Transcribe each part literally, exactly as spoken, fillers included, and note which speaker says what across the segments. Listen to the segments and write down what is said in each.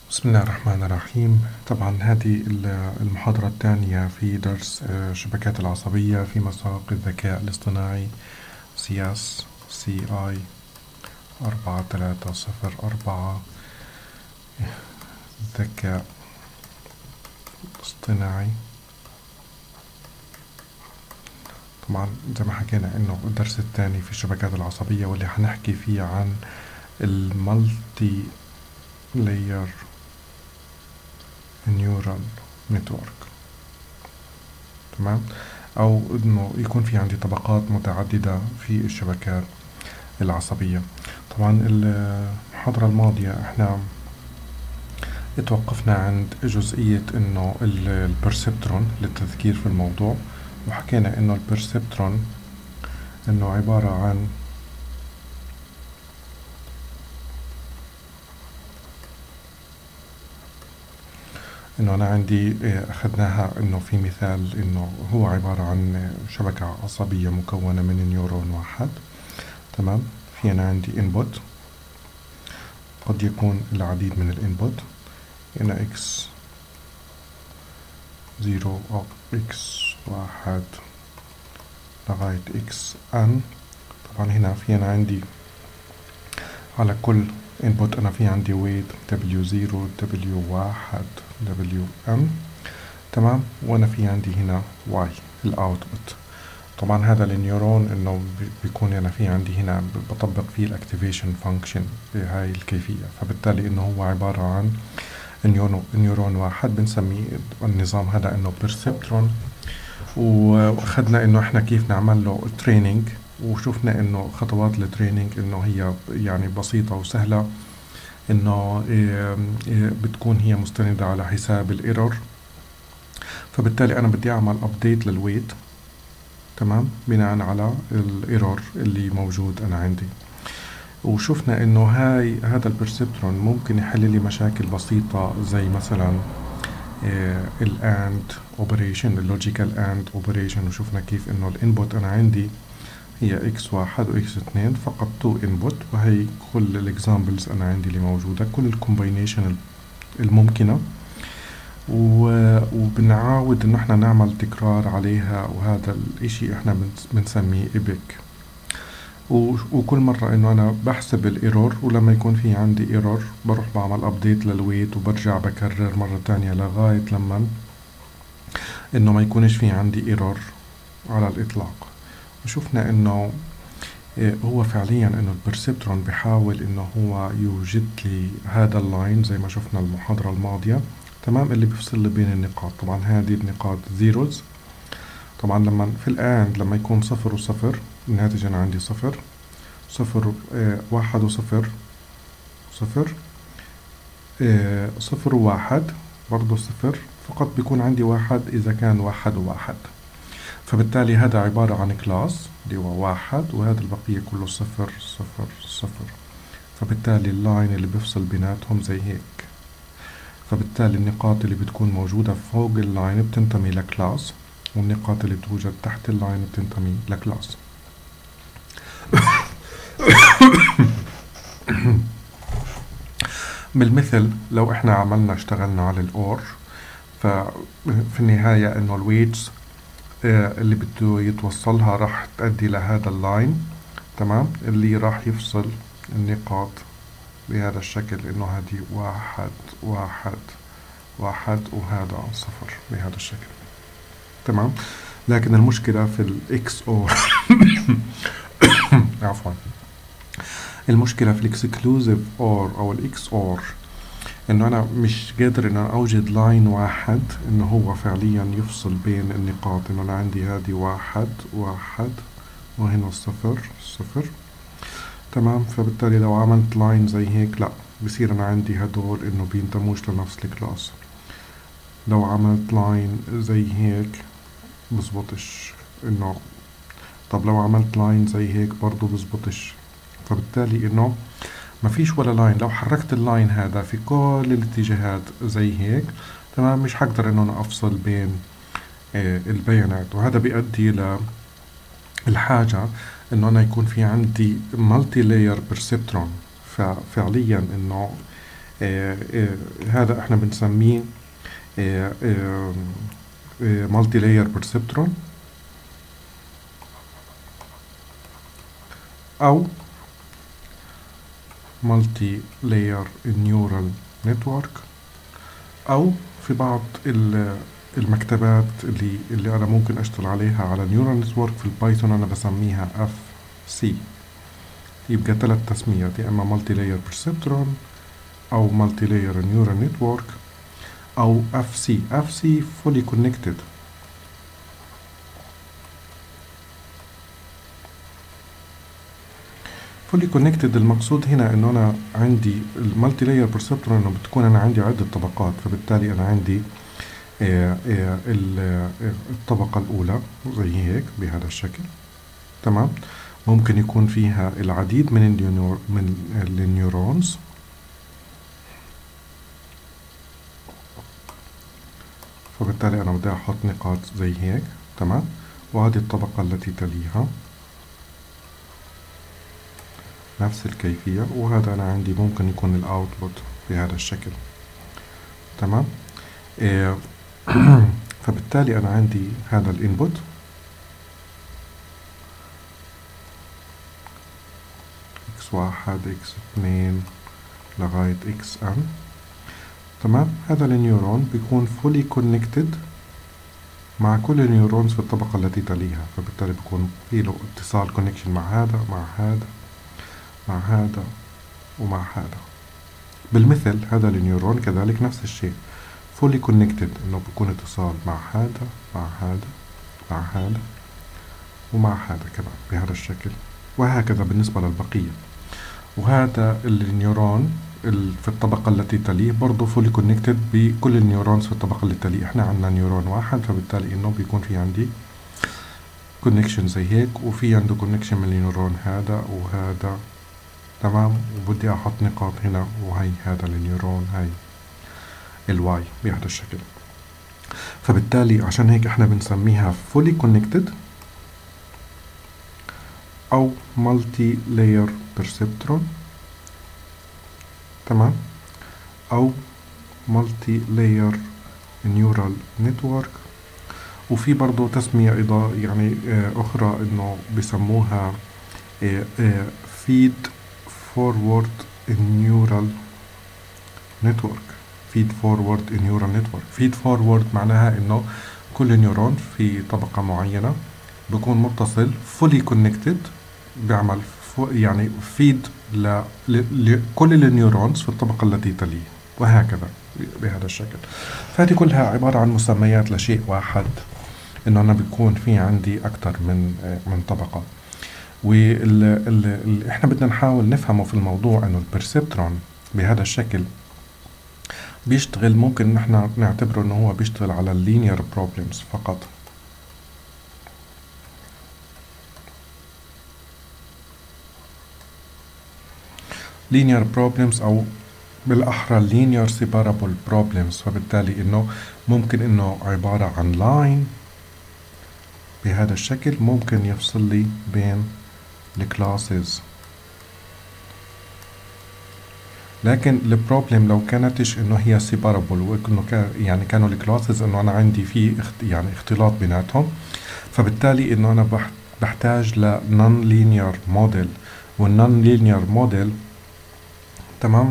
Speaker 1: بسم الله الرحمن الرحيم. طبعا هذه المحاضرة الثانية في درس الشبكات العصبية في مساق الذكاء الاصطناعي سياس سي آي أربعة ثلاثة صفر أربعة. ذكاء اصطناعي. طبعا زي ما حكينا انه الدرس الثاني في الشبكات العصبية واللي حنحكي فيه عن المالتي لاير نيورال نتورك. تمام، او انه يكون في عندي طبقات متعددة في الشبكات العصبية. طبعا المحاضرة الماضية احنا اتوقفنا عند جزئية انه البرسبترون للتذكير في الموضوع، وحكينا انه البرسبترون انه عبارة عن انه انا عندي اخذناها انه في مثال انه هو عبارة عن شبكة عصبية مكونة من نيورون واحد. تمام، في انا عندي input، قد يكون العديد من الانبوت، هنا x زيرو أو x واحد لغاية xn. طبعا هنا في أنا عندي على كل input أنا في عندي weight w زيرو w واحد wm. تمام، وأنا في عندي هنا y الأوتبوت. طبعا هذا النيورون انه بيكون انا في عندي هنا بطبق فيه الاكتيفيشن فانكشن بهاي الكيفية، فبالتالي انه هو عبارة عن نيورون نيورون واحد بنسميه النظام هذا انه بيرسبترون. واخذنا انه احنا كيف نعمل له تريننج، وشفنا انه خطوات التريننج انه هي يعني بسيطة وسهلة، انه بتكون هي مستندة على حساب الايرور. فبالتالي انا بدي اعمل ابديت للويت، تمام، بناء على الايرور اللي موجود انا عندي. وشفنا انه هاي هذا البرسبترون ممكن يحل لي مشاكل بسيطة زي مثلا الاند اوبريشن، اللوجيكال اند اوبريشن. وشفنا كيف انه الانبوت انا عندي هي اكس واحد واكس اثنين، فقط تو انبوت، وهي كل الاكزامبلز انا عندي اللي موجودة، كل الكومباينيشن الممكنة، وبنعاود انه احنا نعمل تكرار عليها، وهذا الاشي احنا بنسميه ايبك. وكل مرة انه انا بحسب الايرور، ولما يكون في عندي ايرور بروح بعمل ابديت للويت وبرجع بكرر مرة تانية لغاية لما انه ما يكونش في عندي ايرور على الاطلاق. وشفنا انه هو فعليا انه البرسبترون بحاول انه هو يوجد لي هذا اللاين زي ما شفنا المحاضرة الماضية، تمام، اللي بيفصل لي بين النقاط. طبعا هذه النقاط زيروز. طبعا لما في الاند لما يكون صفر وصفر، الناتج انا عندي صفر صفر اه واحد وصفر صفر اه صفر وواحد برضو صفر، فقط بيكون عندي واحد اذا كان واحد وواحد. فبالتالي هذا عبارة عن كلاس اللي هو واحد، وهذا البقية كله صفر صفر صفر. فبالتالي اللاين اللي بيفصل بيناتهم زي هيك. فبالتالي النقاط اللي بتكون موجودة فوق اللاين بتنتمي لكلاس، والنقاط اللي بتوجد تحت اللاين بتنتمي لكلاس. بالمثل لو احنا عملنا اشتغلنا على الاور، ففي النهاية انه الويتس اللي بده يتوصلها راح تؤدي لهذا اللاين، تمام، اللي راح يفصل النقاط بهذا الشكل، انه هذه واحد واحد واحد وهذا صفر بهذا الشكل. تمام، لكن المشكلة في الاكس اور عفوا المشكلة في الاكسكلوزيف اور او الاكس اور، انه انا مش قادر ان انا اوجد لاين واحد انه هو فعليا يفصل بين النقاط، انه انا عندي هذه واحد واحد وهنا صفر صفر. تمام، فبالتالي لو عملت لاين زي هيك لا، بصير انا عندي هدول انه بينتموش لنفس الكلاس. لو عملت لاين زي هيك بزبطش، انه طب لو عملت لاين زي هيك برضو بزبطش. فبالتالي انه ما فيش ولا لاين، لو حركت اللاين هذا في كل الاتجاهات زي هيك، تمام، مش حقدر انه انا افصل بين آه البيانات. وهذا بيؤدي للحاجة انه انا يكون في عندي مالتي لاير بيرسبترون. ففعليا انه آه آه هذا احنا بنسميه مالتي لاير بيرسبترون او مالتي لاير نيورال نتورك، او في بعض المكتبات اللي اللي انا ممكن اشتغل عليها على نيورال نتورك في البايثون انا بسميها اف سي. يبقى ثلاث تسميات، يا اما مالتي لاير بيرسبترون او مالتي لاير نيورال نتورك او اف سي. اف سي فولي كونكتد. فولي كونكتد المقصود هنا انه انا عندي المالتي لاير بيرسبترون انه بتكون انا عندي عدة طبقات، فبالتالي انا عندي آه آه الطبقة الاولى زي هيك بهذا الشكل، تمام. ممكن يكون فيها العديد من النيور من النيورونز، فبالتالي انا بدي احط نقاط زي هيك، تمام. وهذه الطبقة التي تليها نفس الكيفية، وهذا أنا عندي ممكن يكون الأوتبوت بهذا الشكل، تمام. إيه فبالتالي أنا عندي هذا الإنبوت إكس واحد إكس اثنين لغاية إكس إن، تمام. هذا النيورون بيكون فولي كونكتد مع كل النيورونز في الطبقة التي تليها، فبالتالي بيكون في له اتصال كونكشن مع هذا مع هذا مع هذا ومع هذا. بالمثل هذا النيورون كذلك نفس الشيء fully connected، انه بيكون اتصال مع هذا مع هذا مع هذا ومع هذا كمان بهذا الشكل، وهكذا بالنسبة للبقية. وهذا النيورون في الطبقة التي تليه برضو fully connected بكل النيورونز في الطبقة اللي تليه. احنا عندنا نيورون واحد، فبالتالي انه بيكون في عندي connection زي هيك، وفي عنده connection من النيورون هذا وهذا، تمام. وبدي احط نقاط هنا، وهي هذا النيورون هاي الواي بهذا الشكل. فبالتالي عشان هيك احنا بنسميها fully connected او multi layer perceptron، تمام، او multi layer neural network. وفي برضو تسمية إضافة يعني اه أخرى إنه بسموها اه اه feed forward neural network. feed forward neural network. feed forward معناها إنه كل نيورون في طبقة معينة بيكون متصل fully connected، بيعمل يعني feed لكل النيورونز في الطبقة التي تليه، وهكذا بهذا الشكل. فهذه كلها عبارة عن مسميات لشيء واحد، إنه أنا بيكون في عندي أكتر من من طبقة. واللي إحنا بدنا نحاول نفهمه في الموضوع إنه البرسبترون بهذا الشكل بيشتغل، ممكن نحن نعتبره إنه هو بيشتغل على اللينير بروبلمز فقط. linear problems أو بالأحرى linear separable problems. فبالتالي إنه ممكن إنه عبارة عن line بهذا الشكل ممكن يفصل لي بين الكلاسز، لكن البروبلم لو كانتش إنه هي separable، وإنه كان يعني كانوا الكلاسز إنه أنا عندي في اخت يعني اختلاط بيناتهم، فبالتالي إنه أنا بحتاج ل non linear model. والnon linear model، تمام،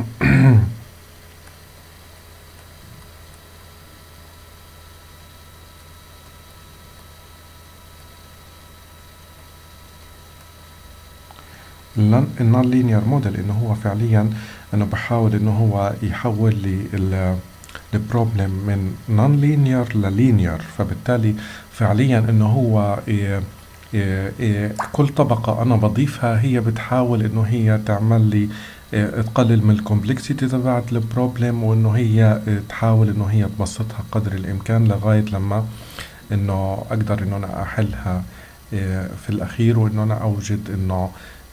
Speaker 1: النون لينير موديل انه هو فعليا انه بحاول انه هو يحول لي البروبلم من نون لينير للينير. فبالتالي فعليا انه هو إيه إيه إيه كل طبقة انا بضيفها هي بتحاول انه هي تعمل لي إيه تقلل من الكومبلكسيتي تبعت البروبلم، وانه هي إيه تحاول انه هي تبسطها قدر الامكان لغاية لما انه اقدر انه انا احلها إيه في الاخير، وانه انا اوجد انه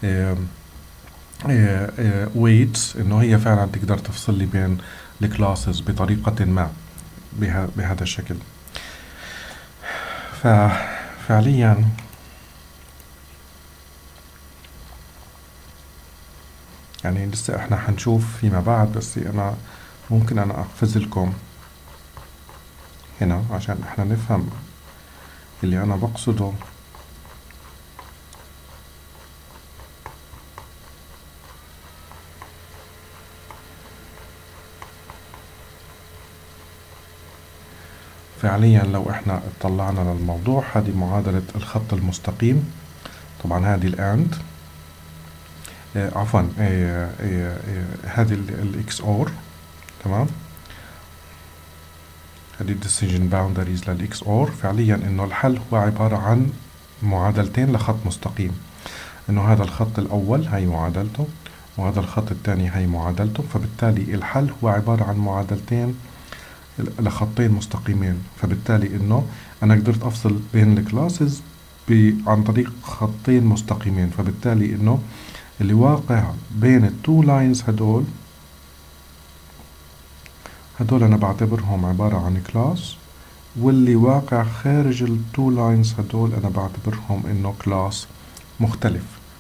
Speaker 1: ويتس انه هي فعلا تقدر تفصل لي بين الكلاسز بطريقة ما بها بهذا الشكل. ففعليا يعني لسه احنا حنشوف فيما بعد، بس انا ممكن انا اقفز لكم هنا عشان احنا نفهم اللي انا بقصده. فعليا لو احنا اطلعنا للموضوع، هذه معادلة الخط المستقيم. طبعا هذه الاند آه عفوا آه آه آه هذه الاكس اور، تمام. هذه decision boundaries للاكس اور. فعليا انه الحل هو عبارة عن معادلتين لخط مستقيم، انه هذا الخط الاول هي معادلته، وهذا الخط الثاني هي معادلته. فبالتالي الحل هو عبارة عن معادلتين لخطين مستقيمين. فبالتالي انه انا قدرت افصل بين الكلاسز عن طريق خطين مستقيمين. فبالتالي انه اللي واقع بين التو لاينز هدول هدول انا بعتبرهم عبارة عن كلاس، واللي واقع خارج التو لاينز هدول انا بعتبرهم انه كلاس مختلف.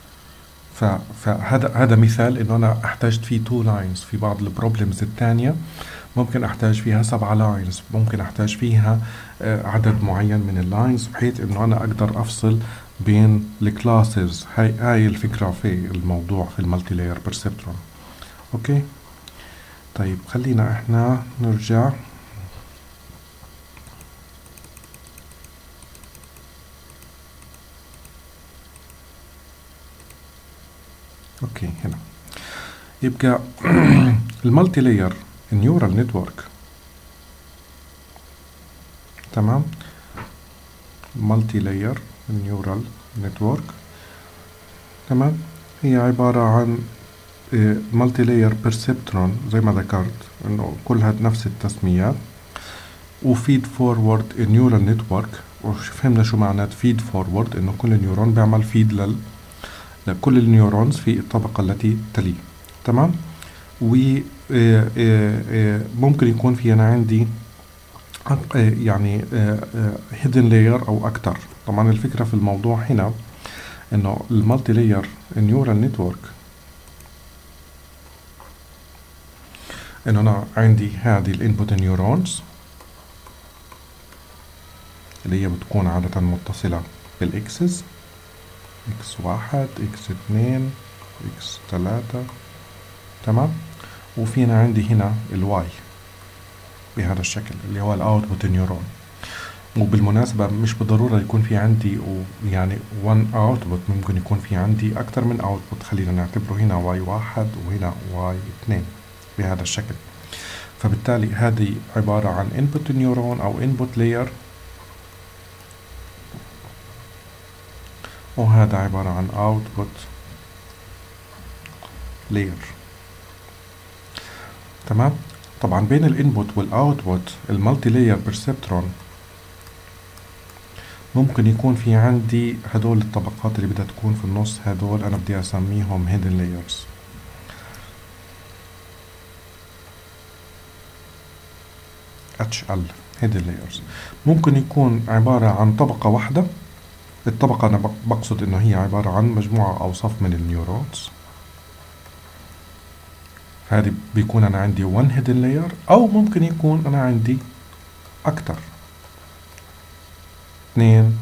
Speaker 1: فهذا هذا مثال انه انا احتاجت فيه تو لاينز. في بعض البروبلمز الثانية ممكن احتاج فيها سبعة لاينز، ممكن احتاج فيها عدد معين من اللاينز، بحيث انه انا اقدر افصل بين الكلاسز. هاي هاي الفكرة في الموضوع في المالتي لاير بيرسبترون. اوكي طيب خلينا احنا نرجع. اوكي هنا يبقى المالتي لاير نيورال نتورك، تمام. مالتي لاير نيورال نتورك، تمام، هي عبارة عن مالتي لاير بيرسبترون زي ما ذكرت انه كلها نفس التسميات. وفيد فورورد نيورال نتورك، وفهمنا شو معنات فيد فورورد، انه كل نيورون بيعمل فيد لل لكل النيورونز في الطبقة التي تليه، تمام. وممكن يكون في أنا عندي يعني hidden layer أو أكتر. طبعا الفكرة في الموضوع هنا إنه المالتي لاير نيورال نتورك، إنه أنا عندي هذه الانبوت نيورونز اللي هي بتكون عادة متصلة بالإكسس، إكس واحد، إكس اثنين، إكس ثلاثة، تمام. وفينا عندي هنا الواي بهذا الشكل اللي هو الاوتبوت نيورون. وبالمناسبة مش بالضرورة يكون في عندي يعني one output، ممكن يكون في عندي أكتر من output. خلينا نعتبره هنا واي واحد وهنا واي اثنين بهذا الشكل. فبالتالي هذه عبارة عن input نيورون أو input layer، وهذا عبارة عن output layer، تمام. طبعا بين الانبوت والاوتبوت المالتي لاير بيرسبترون ممكن يكون في عندي هدول الطبقات اللي بدها تكون في النص، هدول انا بدي اسميهم hidden layers. اتش ال hidden layers. ممكن يكون عبارة عن طبقة واحدة. الطبقة انا بقصد انه هي عبارة عن مجموعة اوصاف من النيورونز. هذه بيكون أنا عندي one hidden layer، أو ممكن يكون أنا عندي أكتر، اثنين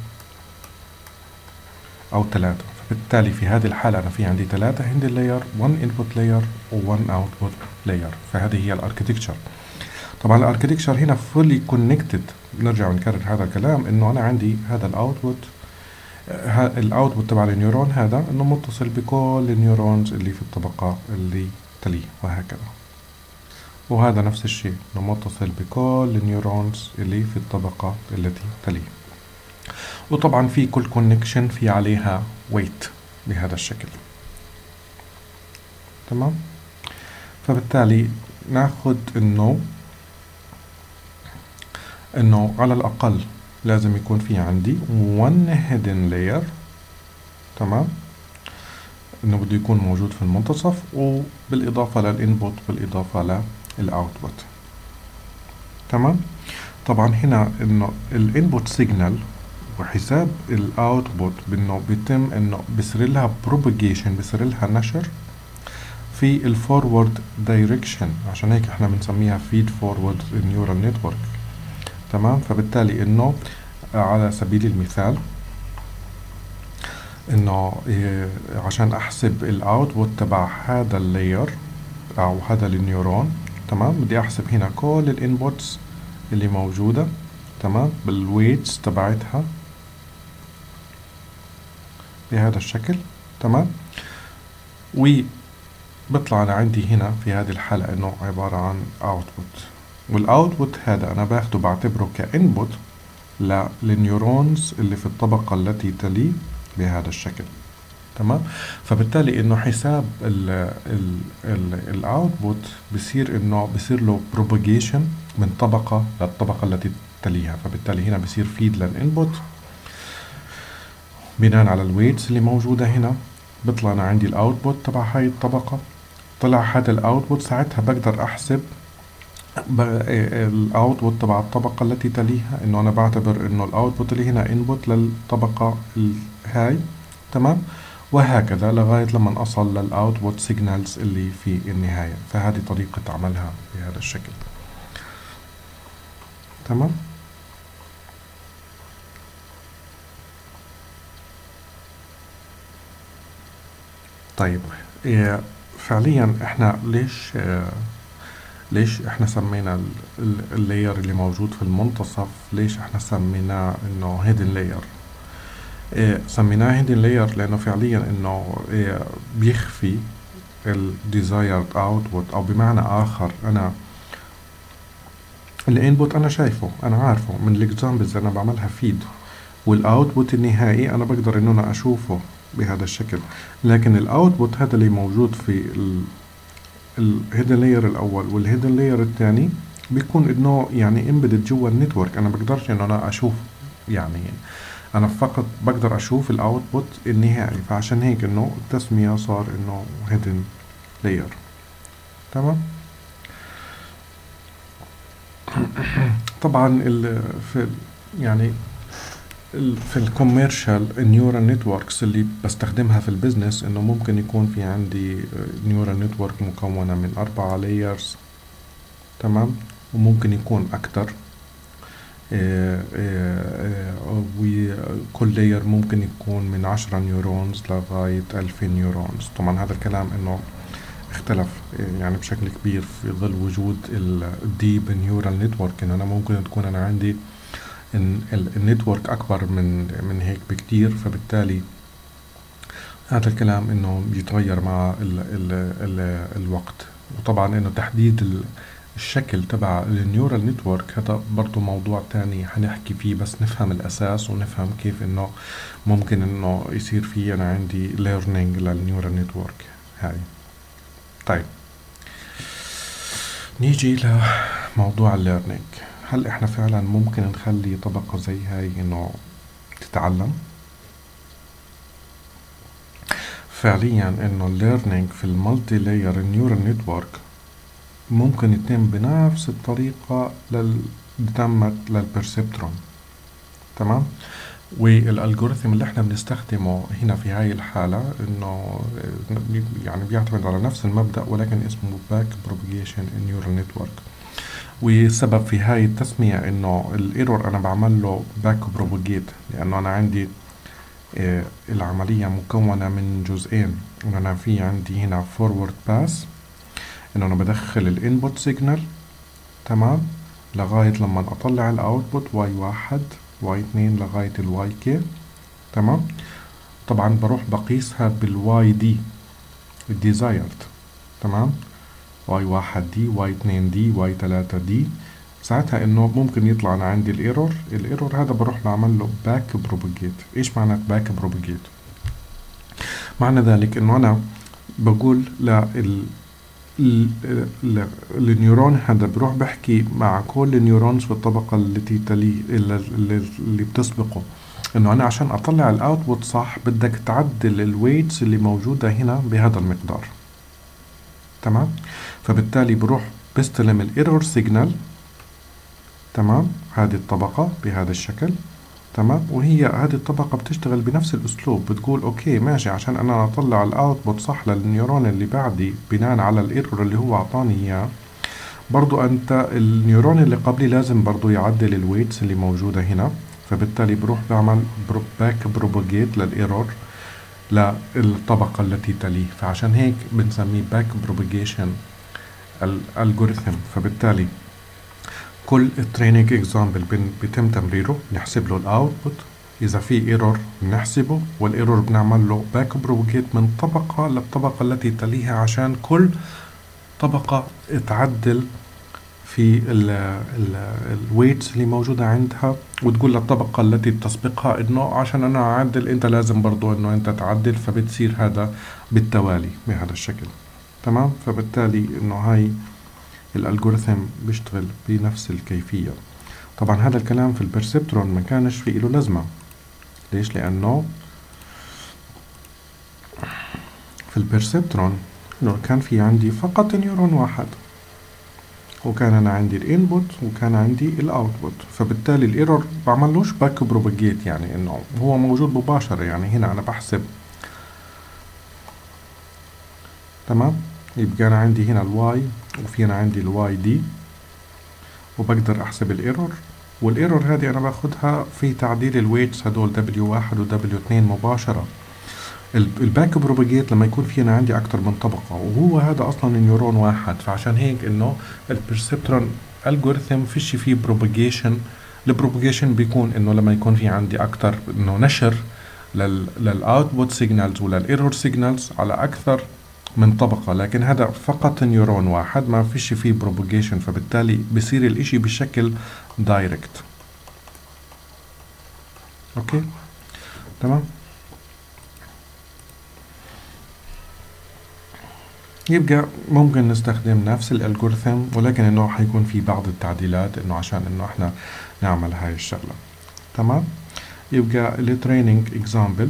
Speaker 1: أو ثلاثة. فبالتالي في هذه الحالة أنا في عندي ثلاثة hidden layer، one input layer و one output layer. فهذه هي الاركتكتشر. طبعا الاركتكتشر هنا fully connected. نرجع ونكرر هذا الكلام إنه أنا عندي هذا الاوتبوت، الاوتبوت تبع النيورون هذا إنه متصل بكل النيورونز اللي في الطبقة اللي تليه، وهكذا. وهذا نفس الشيء انه متصل بكل النيورونز اللي في الطبقة التي تليه. وطبعا في كل كونكشن في عليها ويت بهذا الشكل، تمام. فبالتالي ناخد انه انه على الاقل لازم يكون في عندي one hidden layer، تمام، انه بده يكون موجود في المنتصف، وبالاضافة للانبوت بالاضافة للاوتبوت، تمام. طبعا هنا انه الانبوت سيجنال وحساب الاوتبوت بانه بيتم انه بيصير لها propagation، بيصير لها نشر في الفورورد دايركشن، عشان هيك احنا بنسميها فيد فورورد نيورال نتورك. تمام. فبالتالي انه على سبيل المثال انه إيه عشان احسب الاوتبوت تبع هذا اللاير او هذا النيورون، تمام، بدي احسب هنا كل الانبوتس اللي موجودة، تمام، بالويتس تبعتها بهذا الشكل. تمام. وبطلع انا عندي هنا في هذه الحالة انه عبارة عن اوتبوت، والاوتبوت هذا انا باخده بعتبره كانبوت للنيورونز اللي في الطبقة التي تلي بهذا الشكل. تمام. فبالتالي انه حساب الاوتبوت بصير انه بصير له propagation من طبقة للطبقة التي تليها. فبالتالي هنا بصير فيد للانبوت بناء على الويتس اللي موجودة هنا، بطلع انا عندي الاوتبوت تبع هاي الطبقة. طلع هذا الاوتبوت، ساعتها بقدر احسب الاوتبوت تبع الطبقة التي تليها، انه انا بعتبر انه الاوتبوت اللي هنا انبوت للطبقة هاي. تمام. وهكذا لغاية لما أصل للأوتبوت سيجنالز اللي في النهاية. فهذه طريقة عملها بهذا الشكل. تمام. طيب إيه فعليا احنا ليش اه ليش احنا سمينا اللاير اللي موجود في المنتصف، ليش احنا سميناه انه هيدن لاير؟ إيه سميناه هيدن لاير لانه فعليا انه إيه بيخفي ال desired output، او بمعنى اخر انا الانبوت انا شايفه، انا عارفه من الاكزامبلز انا بعملها فيد، والاوتبوت النهائي انا بقدر انه انا اشوفه بهذا الشكل. لكن الاوتبوت هذا اللي موجود في الهيدن لاير الاول والهيدن لاير الثاني بيكون انه يعني امبيدد جوا النتورك، انا بقدرش انه انا اشوف، يعني انا فقط بقدر اشوف الاوتبوت النهائي. فعشان هيك انه التسمية صار انه هيدن لاير. تمام. طبعا ال في يعني ال في الكوميرشال نيورال نتوركس اللي بستخدمها في البزنس، انه ممكن يكون في عندي نيورال نتورك مكونة من اربعة لايرز. تمام. وممكن يكون اكتر، وكل لاير ممكن يكون من عشرة نيورونز لغاية ألفين نيورونز. طبعا هذا الكلام انه اختلف يعني بشكل كبير في ظل وجود الديب نيورال نتورك، انه انا ممكن تكون انا عندي النتورك اكبر من من هيك بكتير. فبالتالي هذا الكلام انه بيتغير مع ال ال ال الوقت. وطبعا انه تحديد الشكل تبع النيورال نتورك هذا برضو موضوع تاني حنحكي فيه، بس نفهم الاساس ونفهم كيف انه ممكن انه يصير في انا عندي learning للنيورال نتورك هاي. طيب نيجي لموضوع الليرنينج. هل احنا فعلا ممكن نخلي طبقة زي هاي انه تتعلم؟ فعليا انه الليرنينج في المالتي لاير نيورال نتورك ممكن يتم بنفس الطريقة لل تمت للبرسبترون. تمام. والالجوريثم اللي احنا بنستخدمه هنا في هاي الحالة انه يعني بيعتمد على نفس المبدأ، ولكن اسمه باك بروباجيشن نيورال نتورك. والسبب في هاي التسمية انه الايرور انا بعمل له باك بروباجيت، لانه انا عندي اه العملية مكونة من جزئين. انه انا في عندي هنا فورورد باس، انه انا بدخل الانبوت سيجنال، تمام، لغاية لما اطلع الاوتبوت واي واحد واي اتنين لغاية الواي كي. تمام. طبعا بروح بقيسها بالواي دي الديزايرد. تمام. واي واحد دي، واي اتنين دي، واي تلاتة دي. ساعتها انه ممكن يطلع انا عندي الايرور الايرور هذا بروح بعمل له باك بروباجيت. ايش معنى باك بروباجيت؟ معنى ذلك انه انا بقول لل النيورون هذا بروح بحكي مع كل النيورونز في الطبقة التي تلي اللي, اللي بتسبقه، انه انا عشان اطلع الاوتبوت صح بدك تعدل الويتس اللي موجودة هنا بهذا المقدار. تمام. فبالتالي بروح بستلم الايرور سيجنال، تمام، هذه الطبقة بهذا الشكل، تمام. وهي هذه الطبقة بتشتغل بنفس الأسلوب، بتقول أوكي ماشي، عشان أنا أطلع الأوتبوت صح للنيورون اللي بعدي بناء على الإيرور اللي هو أعطاني إياه، برضو أنت النيورون اللي قبلي لازم برضو يعدل الويتس اللي موجودة هنا، فبالتالي بروح بعمل باك بروبوجيت للإيرور للطبقة التي تليه، فعشان هيك بنسميه باك بروبوجيشن الالجوريثم. فبالتالي كل التريننج اكزامبل بيتم تمريره، نحسب له الاوتبوت، اذا في ايرور بنحسبه، والايرور بنعمل له باك بروبوجيت من طبقة للطبقة التي تليها عشان كل طبقة تعدل في الويتس اللي موجودة عندها، وتقول للطبقة التي تسبقها انه عشان انا اعدل انت لازم برضو انه انت تعدل، فبتصير هذا بالتوالي بهذا الشكل. تمام. فبالتالي انه هاي الالجوريثم بيشتغل بنفس الكيفية. طبعا هذا الكلام في البرسبترون ما كانش في له لازمة. ليش؟ لانه في البرسبترون انه كان في عندي فقط نيورون واحد، وكان انا عندي الانبوت وكان عندي الاوتبوت، فبالتالي الايرور بعملوش باك بروباجيت، يعني انه هو موجود مباشرة. يعني هنا انا بحسب، تمام، يبقى انا عندي هنا الواي وفي انا عندي الواي دي، وبقدر احسب الايرور، والايرور هذه انا باخدها في تعديل الويتس هدول دبليو واحد و دبليو اثنين مباشرة. الباك بروباجيت لما يكون في انا عندي اكتر من طبقة، وهو هذا اصلا نيورون واحد، فعشان هيك انه البرسبترون الجوريثم فيش فيه بروباجيشن. البروباجيشن بيكون انه لما يكون في عندي اكتر انه نشر لل للاوتبوت سيجنالز وللايرور سيجنالز على اكثر من طبقة، لكن هذا فقط نيورون واحد ما فيش فيه بروباجيشن، فبالتالي بصير الاشي بشكل دايركت. اوكي تمام. يبقى ممكن نستخدم نفس الالجوريثم، ولكن انه حيكون في بعض التعديلات انه عشان انه احنا نعمل هاي الشغلة. تمام. يبقى التريننج اكزامبل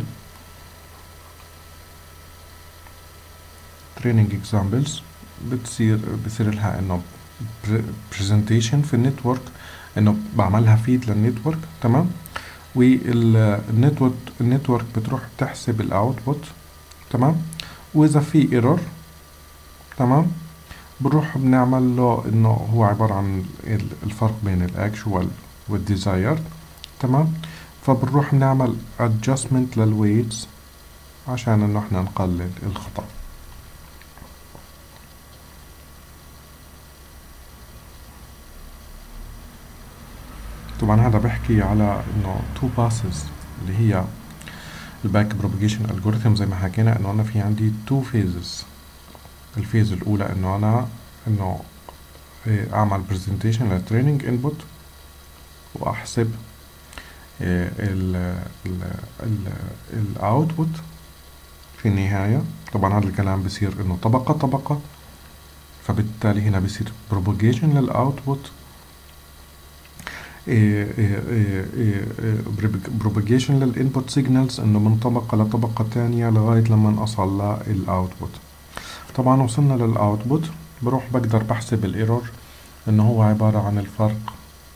Speaker 1: تريننج اكزامبلز بتصير بصير لها انه برزنتيشن في النتورك، انه بعملها فيد للنتورك. تمام. والنتورك النتورك بتروح تحسب الاوتبوت. تمام. واذا في ايرور، تمام، بنروح بنعمل له انه هو عبارة عن الفرق بين الاكشوال والديزايرد. تمام. فبنروح بنعمل adjustment للويتس عشان انه احنا نقلل الخطأ. طبعا هذا بحكي على انه two passes اللي هي الباك بروباجيشن الجوريثم، زي ما حكينا انه انا في عندي two phases. الفيز الاولى انه انا انه اعمل برزنتيشن للتريننج انبوت، واحسب ال الاوتبوت في النهاية. طبعا هذا الكلام بصير انه طبقة طبقة، فبالتالي هنا بصير بروباجيشن للاوتبوت، بروباجيشن للانبوت سيجنالز انه من طبقة لطبقة تانية لغاية لما اصل للاوتبوت. طبعا وصلنا للاوتبوت، بروح بقدر بحسب الايرور انه هو عبارة عن الفرق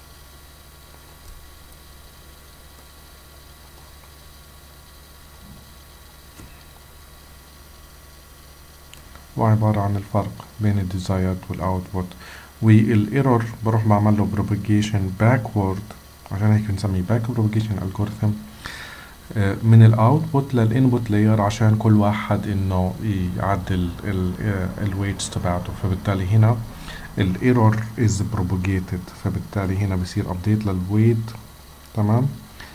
Speaker 1: وعبارة عن الفرق بين الديزايرد والاوتبوت. والايرور بروح بعمل له propagation backward، عشان هيك بنسميه back propagation algorithm، من الاوتبوت للانبوت لاير عشان كل واحد انه يعدل الويتس تبعته. فبالتالي هنا الايرور is propagated، فبالتالي هنا بصير update للويت. تمام.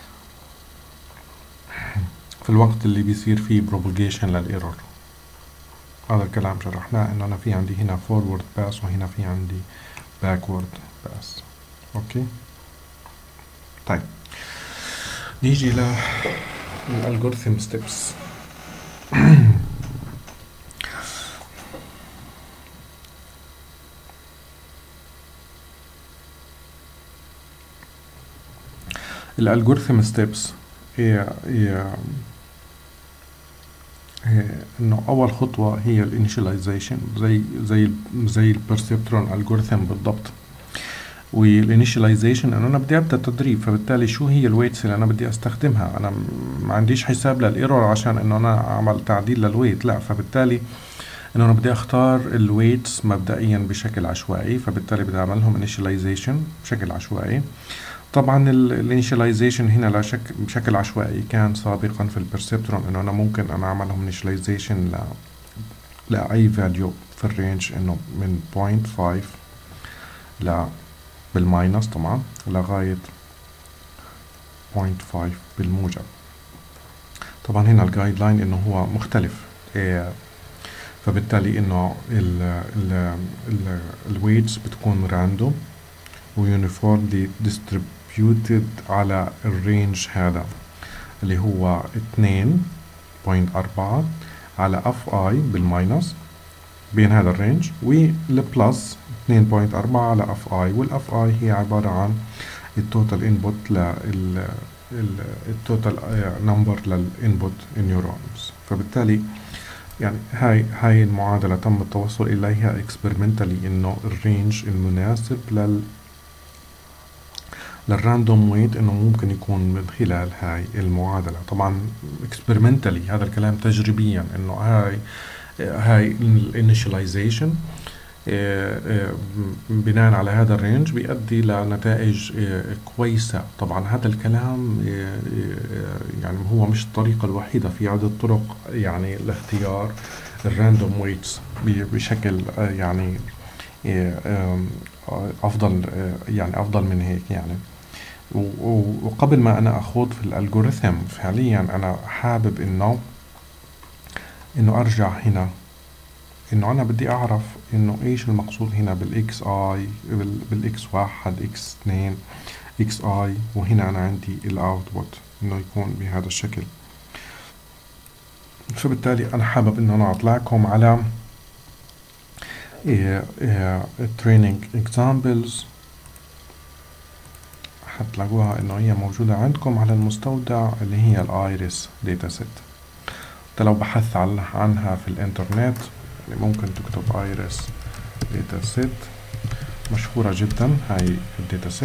Speaker 1: في الوقت اللي بيصير فيه propagation للايرور. هذا الكلام شرحناه انه انا في عندي هنا forward pass وهنا في عندي backward pass. اوكي طيب، نيجي للالجوريثم ستيبس. الالجوريثم ستيبس هي هي انه اول خطوه هي الانيشاليزيشن، زي زي زي البرسبترون الجوريثم بالضبط. والانيشاليزيشن انه انا بدي ابدا تدريب، فبالتالي شو هي الويتس اللي انا بدي استخدمها. انا ما عنديش حساب للايرور عشان انه انا اعمل تعديل للويت، لا، فبالتالي انه انا بدي اختار الويتس مبدئيا بشكل عشوائي، فبالتالي بدي اعملهم انيشاليزيشن بشكل عشوائي. طبعا الانيشاليزيشن هنا لا شك بشكل عشوائي كان سابقا في البرسبترون، انه انا ممكن انا اعملهم انيشاليزيشن ل لاي فاليو في الرينج انه من بوينت فايف ل بالماينس طبعا لغاية بوينت فايف بالموجب. طبعا هنا الجايد لاين انه هو مختلف، إيه فبالتالي انه ال ال ال الويتس بتكون راندوم ويونيفورملي ديستريبيوتد على الرينج هذا اللي هو اتنين بوينت أربعة على اف اي بالماينس بين هذا الرينج، والبلس اتنين بوينت أربعة على اف اي، والاف اي هي عبارة عن التوتال انبوت لل التوتال نمبر للانبوت نيورونز. فبالتالي يعني هاي هاي المعادلة تم التوصل إليها اكسبيرمنتالي إنه الرينج المناسب لل للراندوم ويت إنه ممكن يكون من خلال هاي المعادلة. طبعا اكسبيرمنتالي هذا الكلام تجريبيا إنه هاي هاي الانيشاليزيشن بناء على هذا الرينج بيؤدي لنتائج كويسة. طبعا هذا الكلام يعني هو مش الطريقة الوحيدة، في عدة طرق يعني لاختيار الراندوم ويتس بشكل يعني أفضل يعني أفضل من هيك يعني. وقبل ما أنا أخوض في الألغوريثم فعليا أنا حابب إنه إنه أرجع هنا إنه أنا بدي أعرف إنه إيش المقصود هنا بالإكس آي بالإكس واحد إكس اثنين إكس آي، وهنا أنا عندي الأوتبوت إنه يكون بهذا الشكل. فبالتالي أنا حابب إنه أنا أطلعكم على training examples حتلاقوها إنه هي موجودة عندكم على المستودع اللي هي الآيريس داتا سيت. حتى لو بحثت عنها في الإنترنت ممكن تكتب ايريس داتا سيت، مشهورة جدا هاي الداتا سيت.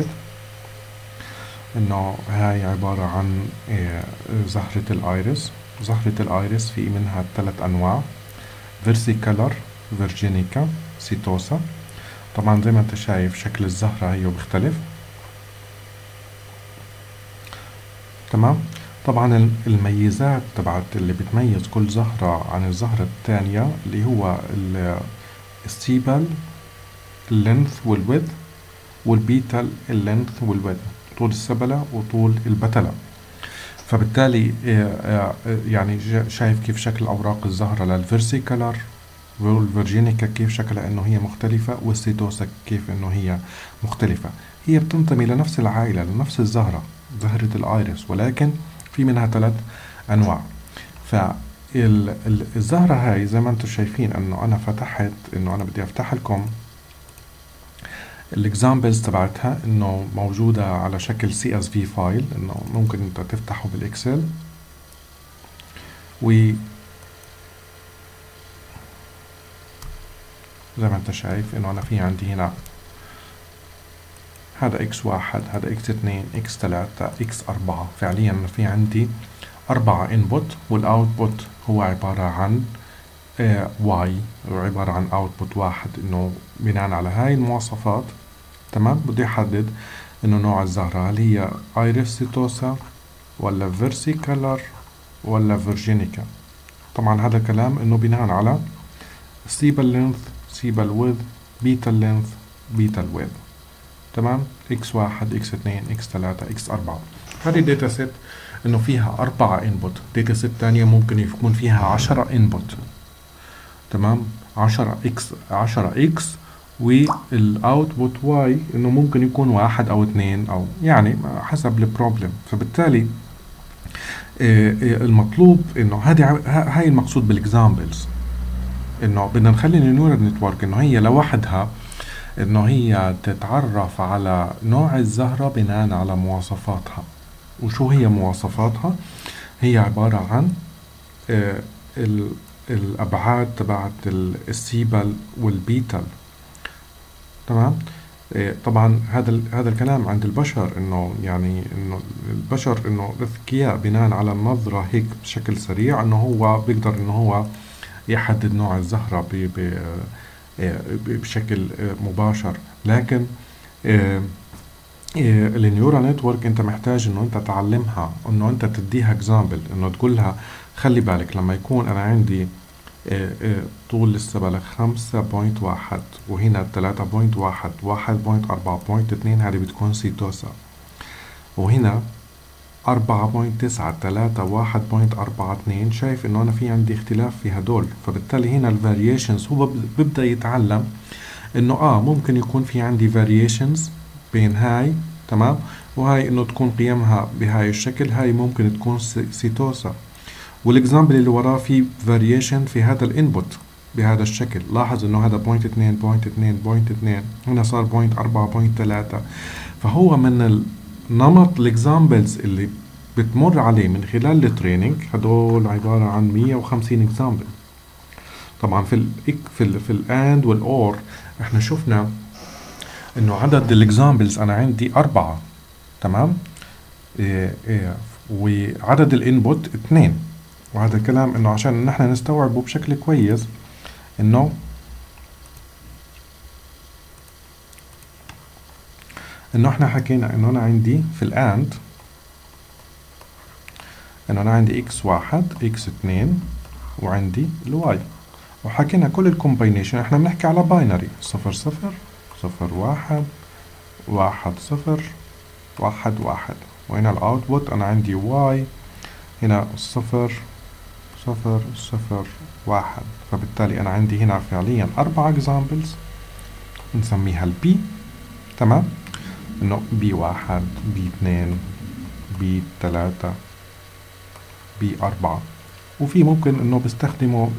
Speaker 1: انه هاي عبارة عن زهرة الايريس. زهرة الايريس في منها ثلاث انواع: فيرسيكولر، فيرجينيكا، سيتوسا. طبعا زي ما انت شايف شكل الزهرة هي بيختلف. تمام. طبعا الميزات تبعت اللي بتميز كل زهرة عن الزهرة الثانية اللي هو الستيبل اللينث والويدث، والبيتال اللينث والويدث، طول السبلة وطول البتلة. فبالتالي يعني شايف كيف شكل أوراق الزهرة للفيرسيكولر والفيرجينيكا كيف شكلها إنه هي مختلفة، والسيتوسا كيف إنه هي مختلفة. هي بتنتمي لنفس العائلة لنفس الزهرة، زهرة الآيريس، ولكن في منها ثلاث أنواع. فالزهرة هاي زي ما انتم شايفين انه انا فتحت انه انا بدي افتح لكم الاكزامبلز تبعتها انه موجودة على شكل سي اس في فايل، انه ممكن انت تفتحه بالاكسل و زي ما انت شايف انه انا في عندي هنا هذا اكس واحد، هذا اكس اثنين، اكس ثلاثة، اكس أربعة. فعليا في عندي أربعة انبوت، والاوتبوت هو عبارة عن واي، وعبارة عن اوتبوت واحد. انه بناء على هاي المواصفات تمام بدي احدد انه نوع الزهرة هل هي ايريس سيتوسا ولا فيرسيكولر ولا فيرجينيكا. طبعا هذا الكلام انه بناء على سيبل لينث، سيبل ويدث، بيتا لينث، بيتا ويدث. تمام. اكس واحد، اكس اثنين، اكس ثلاثة، اكس أربعة. هذه الداتا سيت انه فيها أربعة انبوت. داتا سيت تانية ممكن يكون فيها عشرة انبوت. تمام. عشرة اكس عشرة اكس، والاوتبوت واي انه ممكن يكون واحد او اثنين او يعني حسب البروبلم. فبالتالي المطلوب انه هذه هاي المقصود بالاكزامبلز، انه بدنا نخلي النيورال نتورك انه هي لوحدها انه هي تتعرف على نوع الزهرة بناء على مواصفاتها. وشو هي مواصفاتها؟ هي عبارة عن آه الابعاد تبعت السيبل والبيتال. تمام. إيه، طبعا هذا ال- هذا الكلام عند البشر انه يعني انه البشر انه اذكياء بناء على النظرة هيك بشكل سريع، انه هو بيقدر انه هو يحدد نوع الزهرة ب ب إيه، بشكل إيه، مباشر. لكن إيه، إيه، النيورال نتورك انت محتاج انه انت تعلمها، انه انت تديها اكزامبل، انه تقول لها خلي بالك لما يكون انا عندي إيه، إيه، طول السبلة خمسة بوينت واحد، وهنا تلاتة بوينت واحد، واحد بوينت أربعة بوينت اتنين، هذه بتكون سيتوسا. وهنا أربعة بوينت تسعة، تلاتة، واحد بوينت أربعة اتنين. شايف إنه أنا في عندي اختلاف في هدول، فبالتالي هنا الفاريشنز هو بب- ببدأ يتعلم إنه آه ممكن يكون في عندي فاريشنز بين هاي، تمام، وهاي إنه تكون قيمها بهاي الشكل، هاي ممكن تكون سي- سيتوسا. والاكزامبل اللي وراه في فاريشن في هذا الانبوت بهذا الشكل. لاحظ انه هذا بوينت اتنين بوينت اتنين بوينت اتنين، هنا صار بوينت أربعة بوينت تلاتة. فهو من النمط الاكزامبلز اللي بتمر عليه من خلال التريننج، هدول عبارة عن مية وخمسين اكزامبل. طبعا في ال في ال في الاند والاور احنا شفنا انه عدد الاكزامبلز انا عندي اربعة، تمام. إيه إيه وعدد الانبوت اثنين. وهذا الكلام انه عشان نحن نستوعبه بشكل كويس، انه انه احنا حكينا انه انا عندي في الاند انه انا عندي اكس واحد، اكس اثنين، وعندي الواي. وحكينا كل الكومباينيشن احنا بنحكي على باينري، صفر صفر، صفر واحد، واحد صفر، واحد واحد. وهنا الاوتبوت انا عندي واي، هنا صفر صفر صفر واحد. فبالتالي انا عندي هنا فعليا اربع اكزامبلز نسميها البي، تمام. انه بي واحد، بي اثنين، بي تلاتة، بي أربعة. وفي ممكن انه بيستخدموا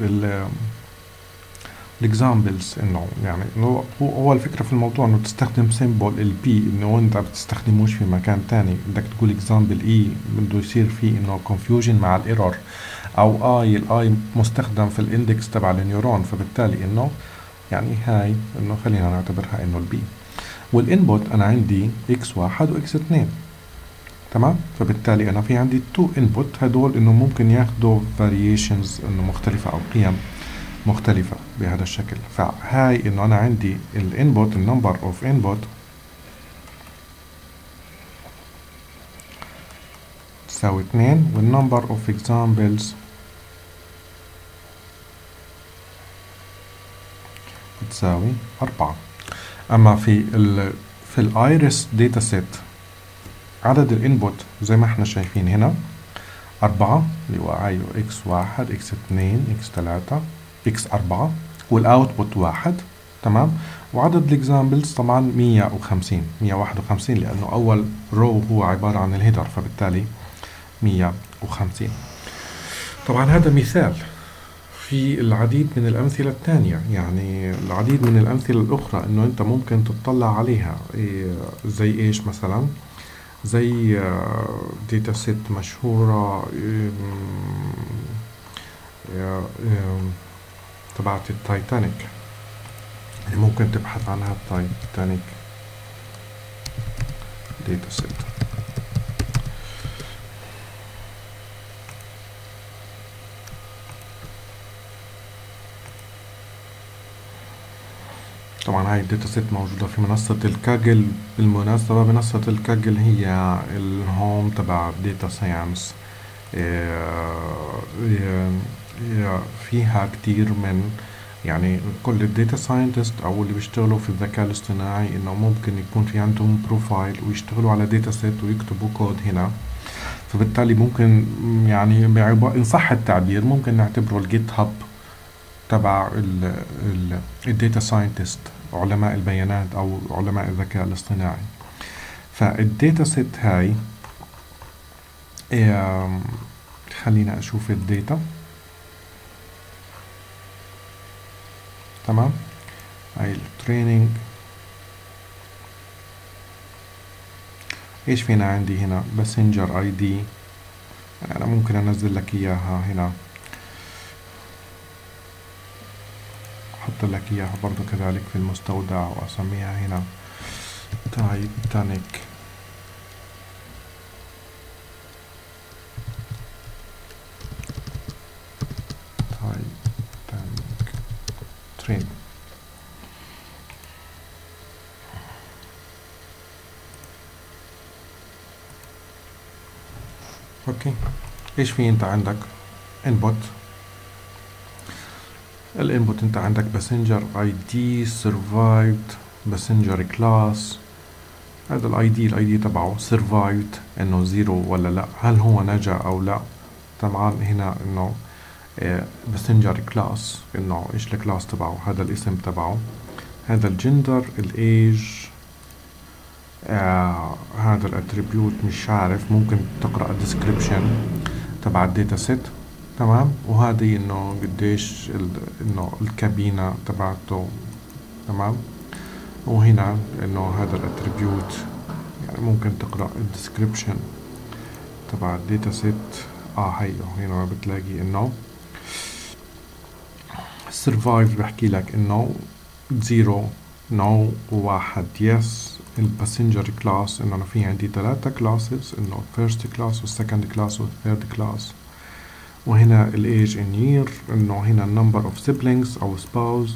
Speaker 1: الاكزامبلز، انه يعني انه هو هو الفكرة في الموضوع انه تستخدم سيمبل البي، انه انت بتستخدموش في مكان تاني. بدك تقول اكزامبل اي بده يصير فيه انه confusion مع الايرور، او اي الاي مستخدم في الاندكس تبع النيورون، فبالتالي انه يعني هاي انه خلينا نعتبرها انه البي. والانبوت انا عندي اكس واحد واكس اثنين، تمام. فبالتالي انا في عندي تو انبوت، هدول انه ممكن ياخدوا variations انه مختلفة او قيم مختلفة بهذا الشكل. فهاي انه انا عندي الانبوت، النمبر اوف انبوت تساوي اثنين، والنمبر اوف اكزامبلز تساوي أربعة. اما في ال في الايريس داتا سيت عدد الانبوت زي ما احنا شايفين هنا أربعة، اللي هو ايو اكس واحد، اكس اثنين، اكس ثلاثة، اكس أربعة، والاوتبوت واحد، تمام. وعدد الاكزامبلز طبعا مية وخمسين، مية وواحد وخمسين، لأنه أول رو هو عبارة عن الهيدر، فبالتالي مية وخمسين. طبعا هذا مثال، في العديد من الأمثلة الثانية، يعني العديد من الأمثلة الأخرى إنه أنت ممكن تطلع عليها. إيه زي إيش مثلا؟ زي داتا سيت مشهورة تبعت التايتانيك، يعني ممكن تبحث عنها تايتانيك داتا سيت. طبعا هاي الداتا سيت موجودة في منصة الكاجل. بالمناسبة منصة الكاجل هي الهوم تبع داتا ساينس، فيها كتير من يعني كل الداتا ساينتست او اللي بيشتغلوا في الذكاء الاصطناعي انه ممكن يكون في عندهم بروفايل ويشتغلوا على داتا سيت ويكتبوا كود هنا. فبالتالي ممكن يعني ان صح التعبير ممكن نعتبره الجيت هاب تبع الداتا ساينتست، علماء البيانات او علماء الذكاء الاصطناعي. فالداتا سيت هاي إيه، خلينا اشوف الداتا، تمام. هاي التريننج، ايش فينا عندي هنا؟ باسنجر اي دي، انا ممكن انزل لك اياها هنا، احط لك اياها برضو كذلك في المستودع واسميها هنا تايتانيك تايتانيك ترين. اوكي، ايش في انت عندك انبوت؟ الانبوت انت عندك باسنجر اي دي survived باسنجر كلاس. هذا الاي دي الاي دي تبعه survived انه زيرو ولا لا، هل هو نجا او لا. طبعا هنا انه باسنجر كلاس انه ايش الكلاس تبعه، هذا الاسم تبعه، هذا الجندر، الايج، آه هذا الاتريبيوت مش عارف، ممكن تقرأ الديسكريبشن تبع الداتا سيت. تمام، وهذه انه قديش انه الكابينة تبعته. تمام، وهنا انه هذا الاتريبيوت يعني ممكن تقرأ الديسكريبشن تبع الداتا سيت. اه هي هنا بتلاقي انه survive بحكي لك انه زيرو نو واحد يس. الباسنجر كلاس انه انا في عندي ثلاثة كلاسز، انه first class والسكند كلاس والثيرد كلاس. وهنا الايج ان يير، انه هنا number of siblings او spouse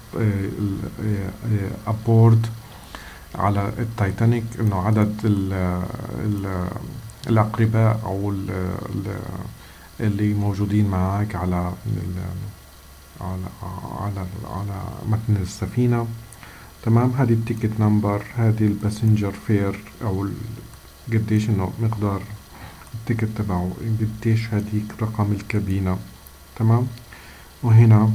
Speaker 1: aboard على التايتانيك، انه عدد ال ال الاقرباء او ال اللي موجودين معك على على على على متن السفينة. تمام، هذه التيكت نمبر، هذه الباسنجر فير او قديش انه مقدار التيكت تبعه، قديش هذيك رقم الكابينة. تمام، وهنا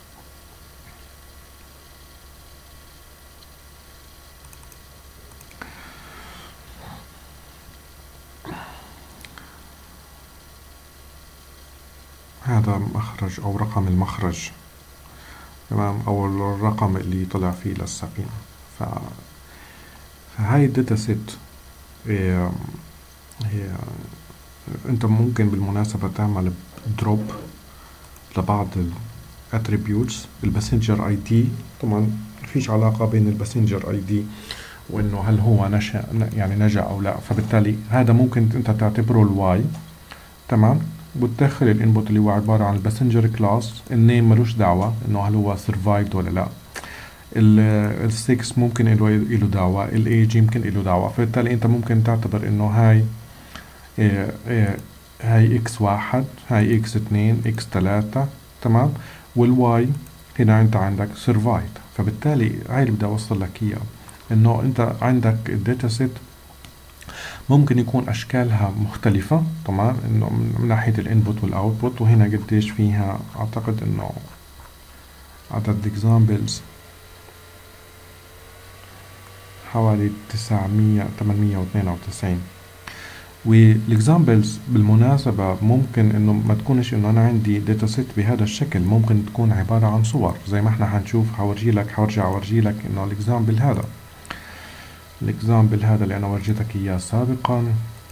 Speaker 1: هذا مخرج او رقم المخرج. تمام، او الرقم اللي طلع فيه للسفينة. ف فهاي الداتا سيت هي هي انت ممكن بالمناسبة تعمل دروب لبعض الاتريبيوتس. الباسنجر اي دي طبعا فيش علاقة بين الباسنجر اي دي وانه هل هو نشأ يعني نجا او لا، فبالتالي هذا ممكن انت تعتبره الواي. تمام، بتدخل الانبوت اللي هو عبارة عن الباسنجر كلاس، النيم ملوش دعوة انه هل هو survived ولا لا. السكس ممكن له له دعوة، الايج يمكن له دعوة، فبالتالي انت ممكن تعتبر انه هاي إيه إيه هاي اكس واحد، هاي اكس اثنين، اكس ثلاثة. تمام، والواي هنا انت عندك survived. فبالتالي هاي اللي بدي اوصل لك اياه، انه انت عندك الداتا سيت ممكن يكون اشكالها مختلفة. تمام، انه من ناحية الانبوت والاوتبوت. وهنا قديش فيها، اعتقد انه عدد الاكزامبلز حوالي تسعمية ثمانمية واثنين وتسعين. والاكزامبلز بالمناسبة ممكن انه ما تكونش انه انا عندي داتا سيت بهذا الشكل، ممكن تكون عبارة عن صور زي ما احنا حنشوف. حورجي لك حورجع اورجي لك انه الاكزامبل هذا الاكزامبل هذا اللي انا ورجيتك اياه سابقا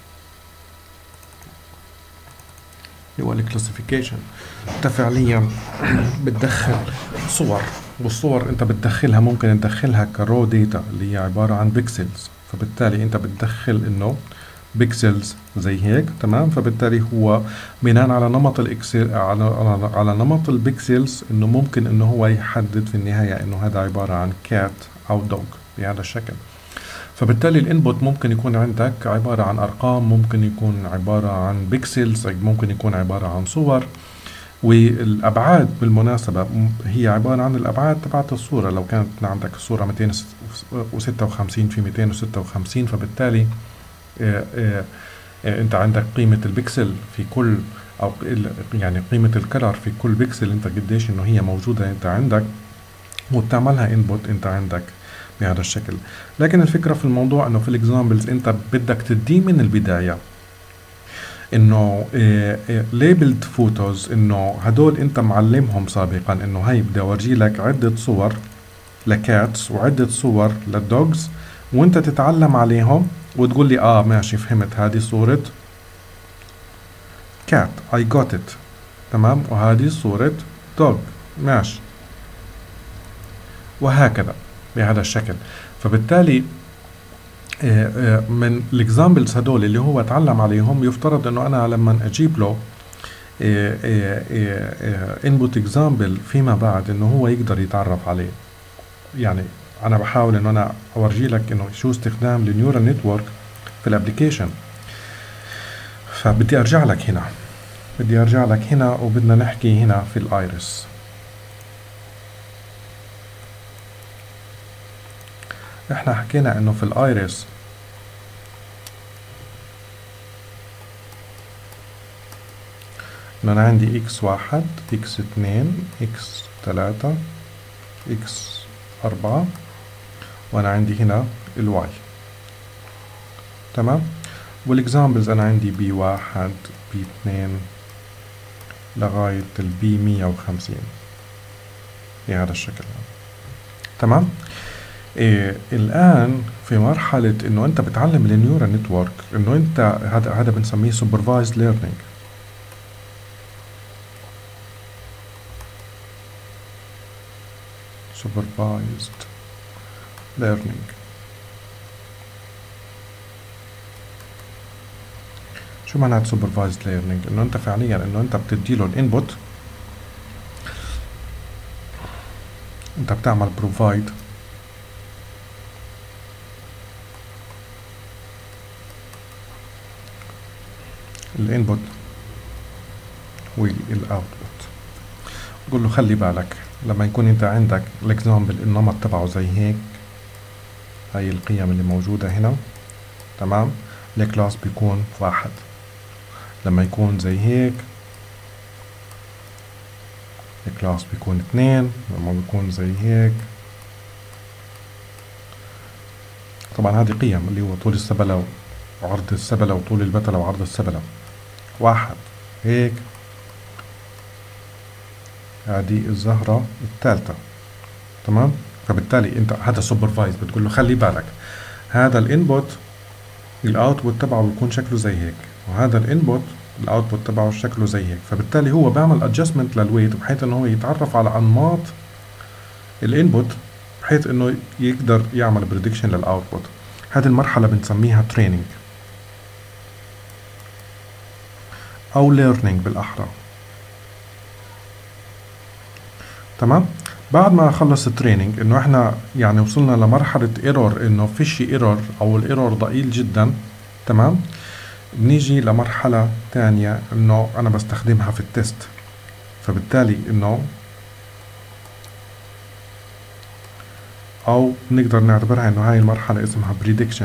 Speaker 1: هو الكلاسيفيكيشن. انت فعليا بتدخل صور، والصور انت بتدخلها ممكن تدخلها كرو داتا اللي هي عبارة عن بيكسلز. فبالتالي انت بتدخل انه بيكسلز زي هيك. تمام، فبالتالي هو بناء على نمط الاكسل على على, على نمط البيكسلز انه ممكن انه هو يحدد في النهاية انه هذا عبارة عن كات او دوغ بهذا الشكل. فبالتالي الانبوت ممكن يكون عندك عبارة عن ارقام، ممكن يكون عبارة عن بيكسلز، ممكن يكون عبارة عن صور. والابعاد بالمناسبة هي عبارة عن الابعاد تبعت الصورة. لو كانت عندك الصورة مئتين وستة وخمسين في مئتين وستة وخمسين، فبالتالي إيه إيه إيه انت عندك قيمة البكسل في كل، او يعني قيمة الكلر في كل بكسل انت قديش انه هي موجودة انت عندك، وبتعملها انبوت انت عندك بهذا الشكل. لكن الفكرة في الموضوع انه في الاكزامبلز انت بدك تدي من البداية انه ليبلد فوتوز، انه هدول انت معلمهم سابقا انه هاي بدي اورجي لك عدة صور لكاتس وعدة صور للدوجز، وانت تتعلم عليهم وتقول لي اه ماشي فهمت، هذه صورة كات I got it. تمام، وهذه صورة دوج ماشي، وهكذا بهذا الشكل. فبالتالي من الاكزامبلز هدول اللي هو اتعلم عليهم، يفترض انه انا لما اجيب له انبوت اكزامبل فيما بعد انه هو يقدر يتعرف عليه. يعني انا بحاول انه انا اورجي لك انه شو استخدام النيورال نتورك في الابليكيشن. فبدي ارجع لك هنا بدي ارجع لك هنا وبدنا نحكي هنا في الايرس. احنا حكينا انه في الايرس انه انا عندي اكس واحد، اكس اتنين، اكس تلاتة، اكس اربعة، وانا عندي هنا الواي. تمام. والاكزامبلز انا عندي بي واحد، بي اتنين، لغاية البي مية وخمسين بهذا الشكل. تمام. إيه الآن في مرحلة إنه أنت بتعلم النيورال نتورك، إنه أنت هذا هذا بنسميه supervised learning. supervised learning. شو معنات supervised learning؟ إنه أنت فعليا إنه أنت بتديله الانبوت، أنت بتعمل provide الانبوت والاوتبوت. بقول له خلي بالك لما يكون انت عندك الاكزامبل النمط تبعه زي هيك، هاي القيم اللي موجودة هنا، تمام، الكلاس بيكون واحد. لما يكون زي هيك الكلاس بيكون اثنين. لما بيكون زي هيك، طبعا هذه قيم اللي هو طول السبلة وعرض السبلة وطول البتلة وعرض السبلة، واحد هيك. هذه الزهرة الثالثة. تمام. فبالتالي انت هذا سوبرفايز، بتقول له خلي بالك هذا الانبوت الاوتبوت تبعه بيكون شكله زي هيك، وهذا الانبوت الاوتبوت تبعه شكله زي هيك. فبالتالي هو بيعمل ادجستمنت للويت بحيث انه هو يتعرف على انماط الانبوت بحيث انه يقدر يعمل بريدكشن للاوتبوت. هذه المرحلة بنسميها تريننج او ليرنينج بالاحرى. تمام. بعد ما خلص التريننج انه احنا يعني وصلنا لمرحلة ايرور، انه فيش ايرور او الايرور ضئيل جدا. تمام. بنيجي لمرحلة تانية انه انا بستخدمها في التست. فبالتالي انه او نقدر نعتبرها انه هاي المرحلة اسمها prediction.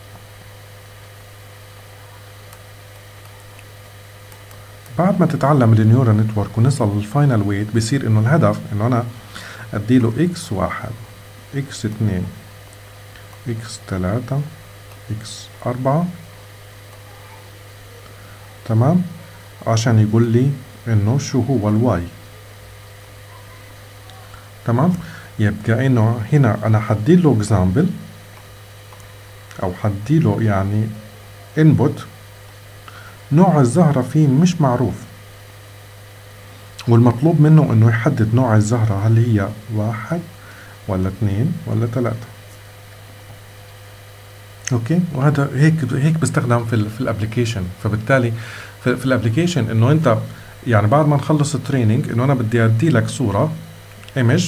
Speaker 1: بعد ما تتعلم النيورال نتورك ونصل للفاينل ويت، بيصير انه الهدف انه انا اديله اكس واحد، اكس اتنين، اكس تلاتة، اكس اربعة. تمام. عشان يقول لي انه شو هو الواي. تمام. يبقى انه هنا انا حديله اكزامبل او حديله يعني انبوت نوع الزهرة فيه مش معروف، والمطلوب منه انه يحدد نوع الزهرة هل هي واحد ولا اثنين ولا ثلاثة. اوكي. وهذا هيك هيك بستخدم في ال في الابلكيشن. فبالتالي في, في الابلكيشن انه انت يعني بعد ما نخلص التريننج انه انا بدي ادي لك صورة ايمج،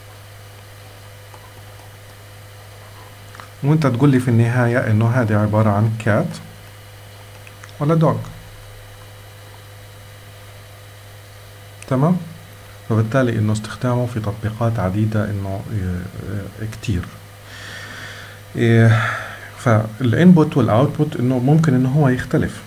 Speaker 1: وانت تقول لي في النهاية انه هذه عبارة عن كات ولا دوغ. تمام. فبالتالي انه استخدامه في تطبيقات عديدة انه كتير. فالانبوت والاوتبوت انه ممكن انه هو يختلف.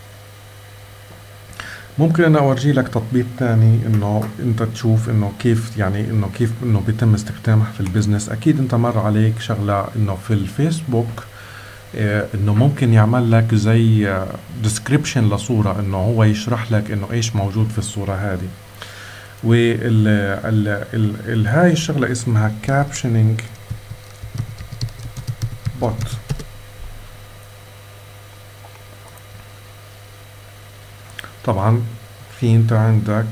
Speaker 1: ممكن انا اورجي لك تطبيق تاني انه انت تشوف انه كيف يعني انه كيف انه بيتم استخدامه في البزنس. اكيد انت مر عليك شغلة انه في الفيسبوك انه ممكن يعمل لك زي ديسكريبشن لصورة، انه هو يشرح لك انه ايش موجود في الصورة هذه. وال ال ال ال هاي الشغلة اسمها كابشنينج بوت. طبعا في انت عندك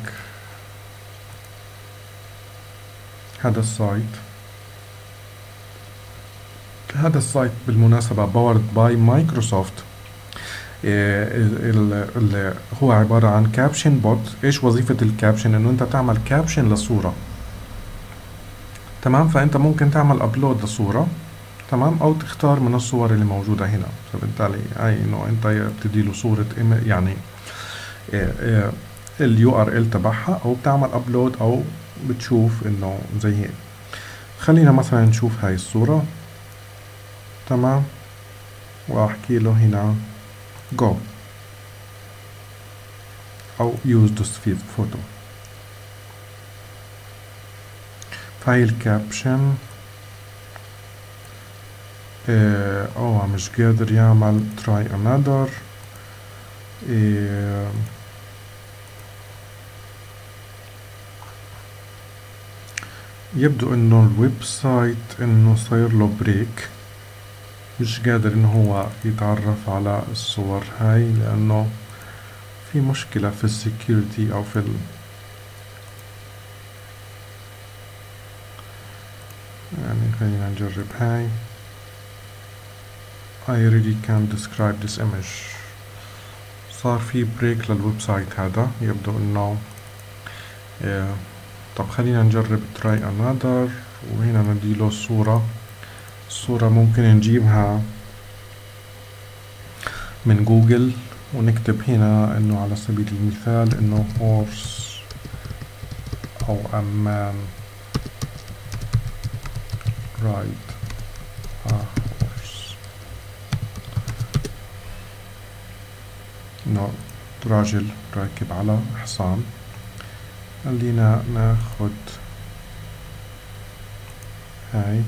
Speaker 1: هذا السايت هذا السايت بالمناسبة باورد باي مايكروسوفت. اللي هو عبارة عن كابشن بوت. ايش وظيفة الكابشن؟ انه انت تعمل كابشن لصورة، تمام؟ فانت ممكن تعمل ابلود لصورة، تمام، او تختار من الصور اللي موجودة هنا. فبالتالي هاي انه انت بتدي له صورة يعني اليو ار ال تبعها، او بتعمل ابلود، او بتشوف انه زي هيك. خلينا مثلا نشوف هاي الصورة، تمام، واحكي له هنا go او use this photo. فهي الكابشن. اه اوه مش قادر يعمل try another. اه يبدو انه الويب سايت انه صاير له بريك، مش قادر انه هو يتعرف على الصور هاي، لانه في مشكلة في السكيورتي او في ال يعني خلينا نجرب هاي. I really can't describe this image. صار في بريك للويب سايت هذا، يبدو انه اه طب خلينا نجرب try another، وهنا نديله الصورة. الصورة ممكن نجيبها من جوجل ونكتب هنا انه على سبيل المثال انه horse او a man ride a horse، انه راجل راكب على حصان. خلينا ناخد هاي،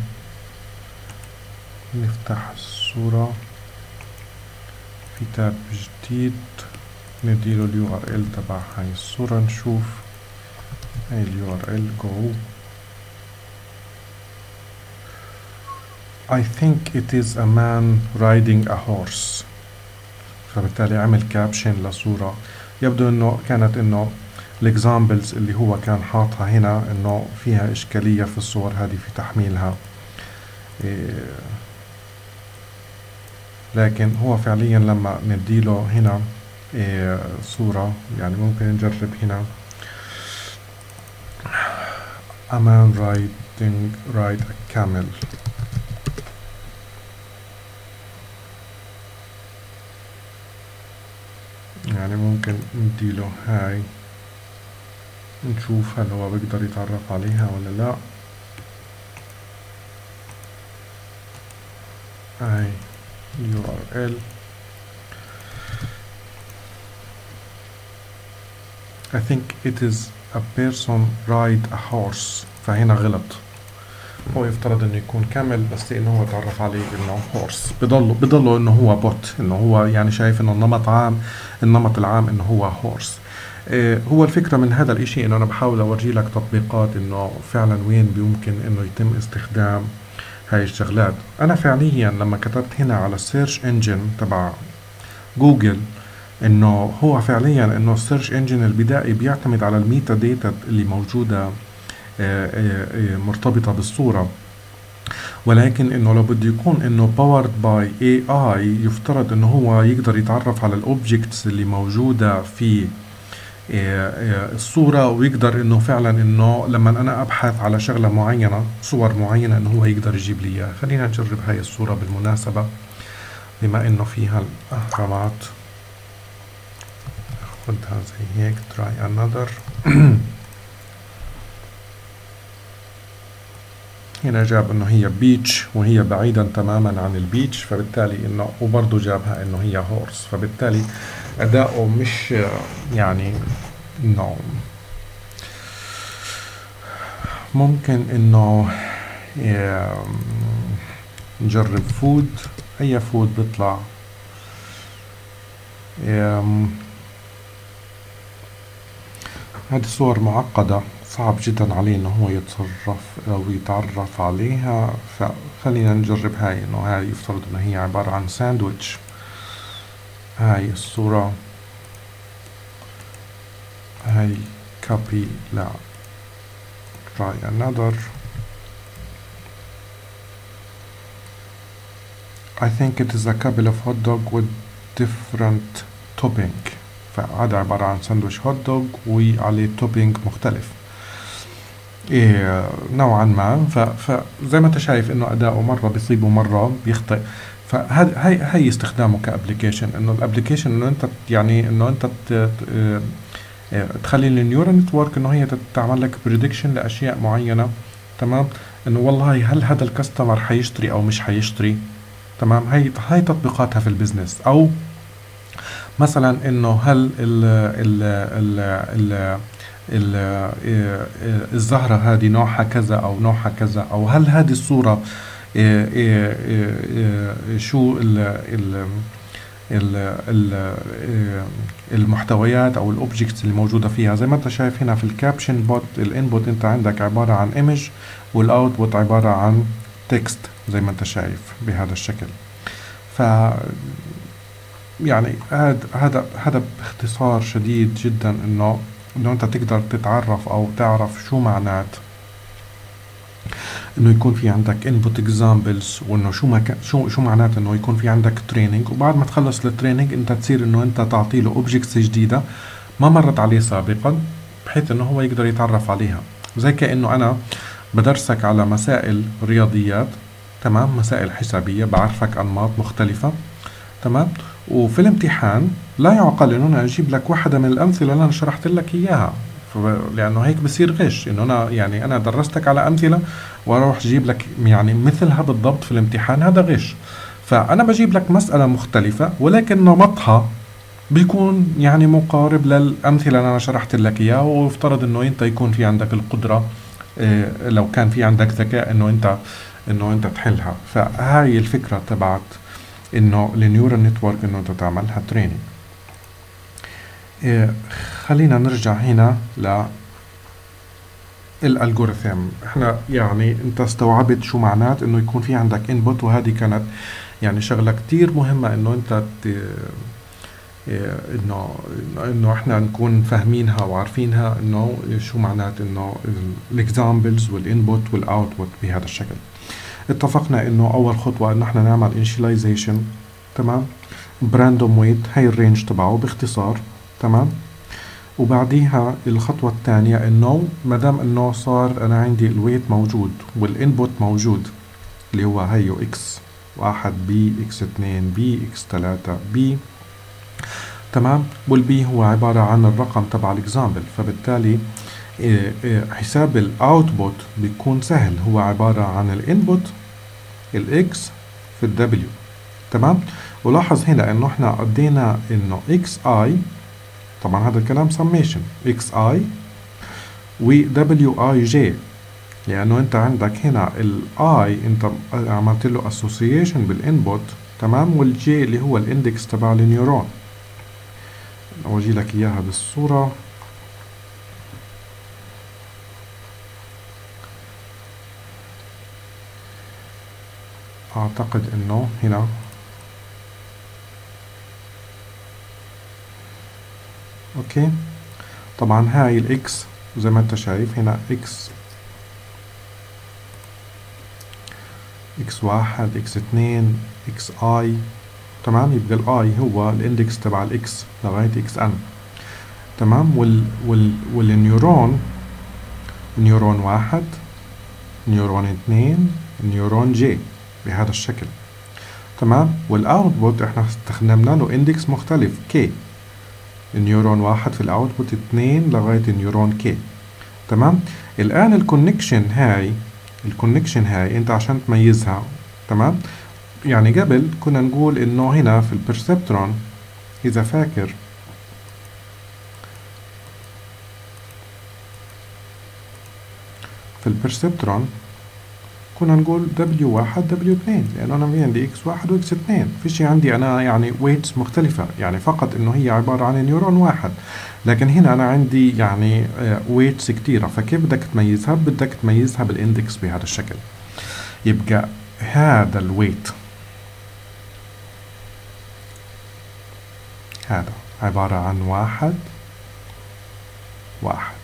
Speaker 1: نفتح الصورة في تاب جديد، نديله اليو ار ال تبع هاي الصورة، نشوف هاي اليو ار ال go. I think it is a man riding a horse. فبالتالي عمل كابشن لصورة. يبدو انه كانت انه الاكزامبلز اللي هو كان حاطها هنا انه فيها اشكالية في الصور هذه في تحميلها، إيه لكن هو فعليا لما نديله هنا إيه صورة، يعني ممكن نجرب هنا a man riding ride a camel. يعني ممكن نديله هاي، نشوف هل هو بيقدر يتعرف عليها ولا لا. هاي يو ار ال. I think it is a person ride a horse. فهنا غلط، هو يفترض انه يكون كامل، بس انه هو تعرف عليه انه هورس. بضله بضله انه هو بوت، انه هو يعني شايف انه النمط عام، النمط العام انه هو هورس. إيه هو الفكرة من هذا الاشي انه انا بحاول اورجي لك تطبيقات انه فعلا وين بيمكن انه يتم استخدام هاي الشغلات. انا فعليا لما كتبت هنا على السيرش انجن تبع جوجل، انه هو فعليا انه السيرش انجن البدائي بيعتمد على الميتا داتا اللي موجودة مرتبطة بالصورة، ولكن انه لو بده يكون انه powered by إيه آي يفترض انه هو يقدر يتعرف على الاوبجكتس اللي موجودة في الصورة، ويقدر انه فعلا انه لما انا ابحث على شغلة معينة، صور معينة، انه هو يقدر يجيب لي اياها. خلينا نجرب هاي الصورة بالمناسبة، بما انه فيها الاهرامات. خدها زي هيك try another. هنا جاب انه هي بيتش وهي بعيدا تماما عن البيتش، فبالتالي انه وبرضه جابها انه هي هورس. فبالتالي اداؤه مش يعني انه ممكن انه نجرب فود. اي فود بيطلع. هذه صور معقدة، صعب جدا عليه انه هو يتصرف او يتعرف عليها. فخلينا نجرب هاي، انه هاي يفترض انه هي عبارة عن ساندويتش. هاي الصورة، هاي كوبي لا try another. I think it is a couple of hot dog with different topping. فهذا عبارة عن ساندويش هوت دوغ وعليه توبينج مختلف إيه نوعا ما. فزي ما انت شايف انه اداؤه مرة بيصيب ومرة بيخطئ. فهي هي هي استخدامه كابليكيشن، انه الابليكيشن انه انت يعني انه انت تخلي النيورال نتورك انه هي تعمل لك بريدكشن لاشياء معينة. تمام، انه والله هل هذا الكاستمر حيشتري او مش حيشتري. تمام، هي هي تطبيقاتها في البزنس. او مثلا انه هل ال ال ال ال الزهرة هذه نوعها كذا او نوعها كذا، او هل هذه الصورة إيه إيه إيه شو ال ال ال المحتويات او الاوبجكتس اللي موجودة فيها. زي ما انت شايف هنا في الكابشن بوت، الانبوت انت عندك عبارة عن ايمج والاوتبوت عبارة عن تكست زي ما انت شايف بهذا الشكل. ف يعني هذا هذا هذا باختصار شديد جدا انه انه انت تقدر تتعرف او تعرف شو معنات انه يكون في عندك input examples، وانه شو ما شو شو معناته انه يكون في عندك تريننج، وبعد ما تخلص التريننج انت تصير انه انت تعطي له اوبجكتس جديده ما مرت عليه سابقا، بحيث انه هو يقدر يتعرف عليها. زي كانه انا بدرسك على مسائل رياضيات، تمام، مسائل حسابيه، بعرفك انماط مختلفه، تمام، وفي الامتحان لا يعقل انه انا اجيب لك واحده من الامثله اللي انا شرحت لك اياها، لانه هيك بصير غش. انه انا يعني انا درستك على امثله واروح اجيب لك يعني مثلها بالضبط في الامتحان، هذا غش. فانا بجيب لك مساله مختلفه ولكن نمطها بيكون يعني مقارب للامثله اللي انا شرحت لك اياها، وافترض انه انت يكون في عندك القدره إيه لو كان في عندك ذكاء انه انت انه انت تحلها. فهاي الفكره تبعت انه النيورال نتورك انه انت تعملها تريننج. إيه خلينا نرجع هنا ل الالجوريثم. احنا يعني انت استوعبت شو معنات انه يكون في عندك انبوت، وهذه كانت يعني شغله كتير مهمه انه انت إيه انه انه احنا نكون فاهمينها وعارفينها، انه شو معنات انه الاكزامبلز والانبوت والاوتبوت بهذا الشكل. اتفقنا انه اول خطوه انه احنا نعمل initialization، تمام، براندوم ويت، هاي الرينج تبعه باختصار، تمام. وبعديها الخطوه الثانيه انه ما دام انه صار انا عندي الويت موجود والانبوت موجود اللي هو هيو اكس واحد بي، اكس اثنين بي، اكس ثلاثة بي، تمام، والبي هو عباره عن الرقم تبع الاكزامبل. فبالتالي حساب الاوتبوت بيكون سهل، هو عباره عن الانبوت الاكس في الدبليو، تمام. ولاحظ هنا انه احنا قضينا انه اكس اي، طبعا هذا الكلام سميشن اكس اي و دبليو اي جي، لانه انت عندك هنا الاي انت عملت له اسوسيشن بالانبوت، تمام، والجي اللي هو الاندكس تبع النيورون. اورجي لك اياها بالصوره. اعتقد انه هنا اوكي. طبعا هاي الاكس زي ما انت شايف هنا اكس اكس واحد، اكس اثنين، اكس اي، تمام. يبقى الاي هو الاندكس تبع الاكس لغايه اكس ان، تمام. وال وال والنيورون نيورون واحد، نيورون اثنين، نيورون جي بهذا الشكل، تمام. والاوتبوت احنا استخدمنا له اندكس مختلف كي، النيورون واحد في الاوتبوت اثنين لغايه النيورون كي، تمام. الان الكونكشن هاي الكونكشن هاي انت عشان تميزها، تمام، يعني قبل كنا نقول انه هنا في البرسبترون اذا فاكر في البرسبترون كنا نقول دبليو واحد دبليو اثنين، لانه انا في عندي اكس واحد واكس اثنين، فيش عندي انا يعني ويتس مختلفة، يعني فقط انه هي عبارة عن نيورون واحد. لكن هنا انا عندي يعني ويتس كتيرة، فكيف بدك تميزها؟ بدك تميزها بالاندكس بهذا الشكل. يبقى هذا الويت هذا عبارة عن واحد واحد،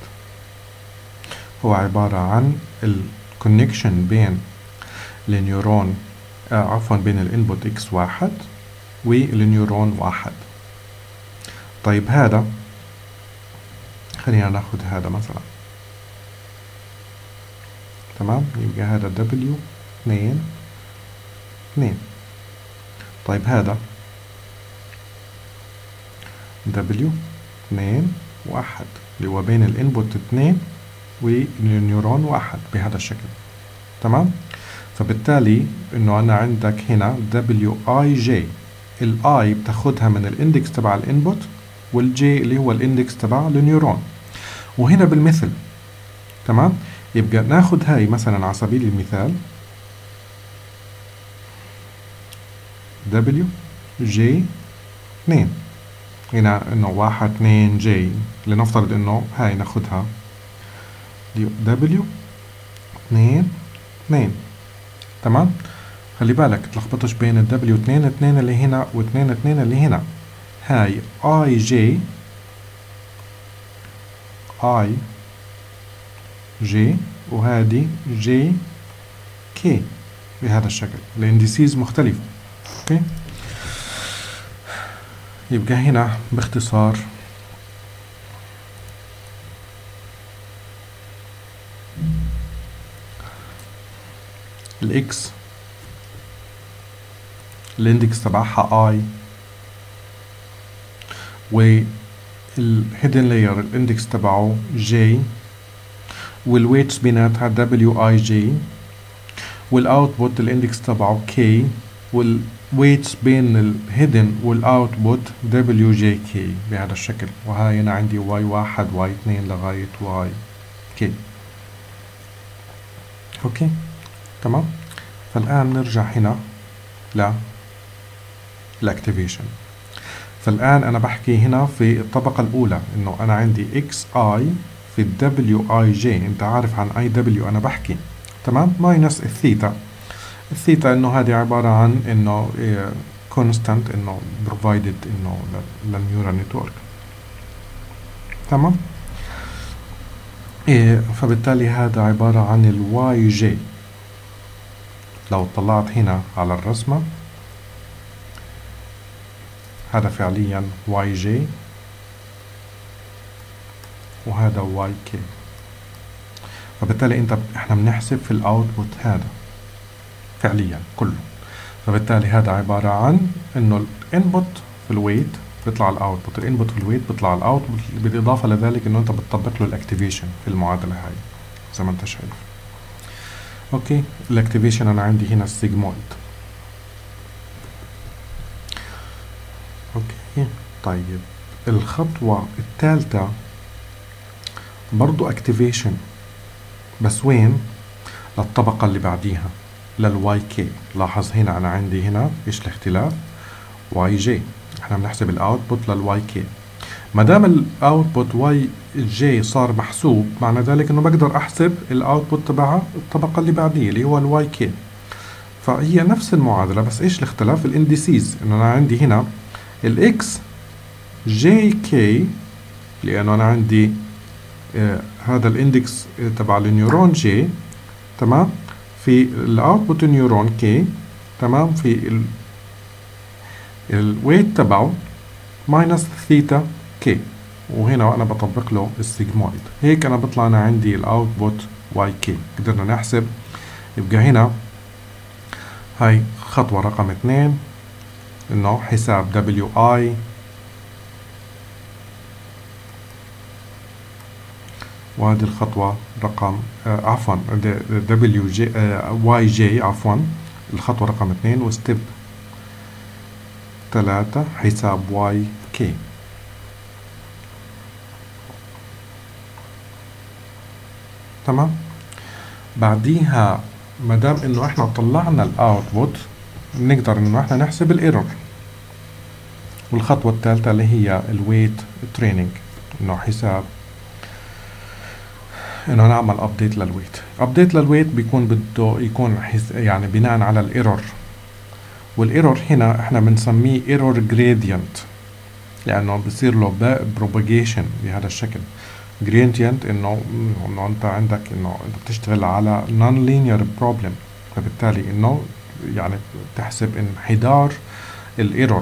Speaker 1: هو عبارة عن الكونكشن بين النيورون آه عفوا بين الانبوت اكس واحد والنيورون واحد. طيب هذا خلينا ناخد هذا مثلا، تمام، يبقى هذا دبليو اثنين اثنين. طيب هذا دبليو اثنين واحد اللي هو بين الانبوت اثنين والنيورون واحد بهذا الشكل، تمام. فبالتالي انه انا عندك هنا دبليو اي جي، الاي بتاخدها من الاندكس تبع الانبوت، والجي اللي هو الاندكس تبع النيورون. وهنا بالمثل، تمام، يبقى ناخد هاي مثلا على سبيل المثال دبليو جي اثنين، هنا انه واحد اثنين جي، لنفترض انه هاي ناخدها دبليو اثنين اثنين، تمام. خلي بالك تلخبطش بين الدبليو اثنين اثنين اللي هنا واثنين اثنين اللي هنا. هاي اي جي اي جي وهذه جي كي بهذا الشكل، الانديسيز مختلفة. اوكي، يبقى هنا باختصار الاكس الاندكس تبعها اي، والهيدن لاير الاندكس تبعه جي، والويتس بيناتها دبليو اي جي، والاوتبوت الاندكس تبعه كي، والويتس بين الهيدن والاوتبوت دبليو جي كي بهذا الشكل. وهاي انا عندي واي واحد واي اثنين لغاية واي كي. اوكي، تمام. فالان نرجع هنا ل الاكتيفيشن. فالان انا بحكي هنا في الطبقة الاولى انه انا عندي اكس اي في الدبليو اي جي، انت عارف عن اي دبليو انا بحكي، تمام، ماينس الثيتا. الثيتا انه هذه عبارة عن انه كونستانت انه بروفايدد انه للنيورال نتورك، تمام. إيه، فبالتالي هذا عبارة عن الواي جي. لو طلعت هنا على الرسمة هذا فعليا واي جي وهذا واي كي. فبالتالي انت احنا بنحسب في الاوتبوت هذا فعليا كله. فبالتالي هذا عبارة عن انه الانبوت في الويت بيطلع الاوتبوت، الانبوت في الويت بيطلع الاوتبوت، بالاضافة لذلك انه انت بتطبق له الاكتيفيشن في المعادلة هاي زي ما انت شايف. اوكي، الاكتيفيشن انا عندي هنا السيجمويد. اوكي، طيب الخطوة الثالثة برضو اكتيفيشن، بس وين؟ للطبقة اللي بعديها للواي كي. لاحظ هنا انا عندي هنا ايش الاختلاف؟ واي جي، احنا بنحسب الاوتبوت للواي كي. ما دام الاوتبوت واي جي صار محسوب، معنى ذلك انه بقدر احسب الاوتبوت تبع الطبقة اللي بعديه اللي هو الواي كي. فهي نفس المعادلة، بس ايش الاختلاف؟ الانديسيز، انه انا عندي هنا الاكس جي كي لانه انا عندي آه هذا الاندكس آه تبع النيورون جي، تمام، في الاوتبوت نيورون كي، تمام، في الويت تبعه ماينس ثيتا كي. وهنا انا بطبق له السيجمويد، هيك انا بطلع انا عندي الاوتبوت واي كي. قدرنا نحسب. يبقى هنا هاي خطوة رقم اثنين انه حساب دبليو اي وهذه الخطوة رقم آه عفوا دبليو جي آه واي جي عفوا الخطوة رقم اثنين، وستيب ثلاثة حساب واي كي. تمام. بعديها ما دام انه احنا طلعنا الاوتبوت بنقدر انه احنا نحسب الايرور. والخطوة الثالثة اللي هي الويت تريننج، انه حساب انه نعمل ابديت للويت. ابديت للويت بيكون بده يكون يعني بناء على الايرور، والايرور هنا احنا بنسميه ايرور جريدينت لانه بصير له بروباجيشن بهذا الشكل. جريدينت انه انه انت عندك انه انت بتشتغل على نون لينير بروبلم، فبالتالي انه يعني تحسب انحدار الايرور.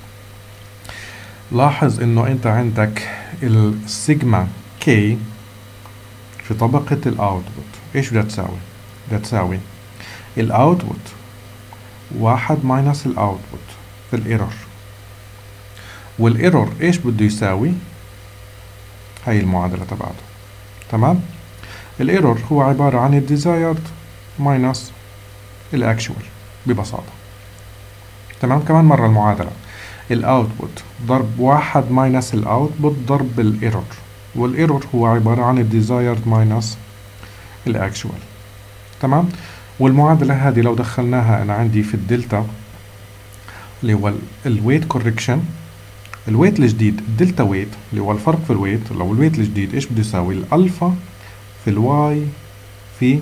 Speaker 1: لاحظ انه انت عندك السيجما كي في طبقة الاوتبوت ايش بدها تساوي؟ بدها تساوي الاوتبوت واحد ماينس الاوتبوت في الايرور، والايرور ايش بده يساوي؟ هاي المعادلة تبعته. تمام؟ الايرور هو عبارة عن الديزايرد ماينس الاكشوال ببساطة. تمام؟ كمان مرة المعادلة، الاوتبوت ضرب واحد ماينس الاوتبوت ضرب الايرور، والايرور هو عبارة عن الديزايرد ماينس الاكشوال. تمام؟ والمعادلة هذه لو دخلناها أنا عندي في الدلتا اللي هو الويت كوركشن، الويت الجديد الدلتا ويت اللي هو الفرق في الويت، لو الويت الجديد ايش بده يساوي؟ الالفا في الواي في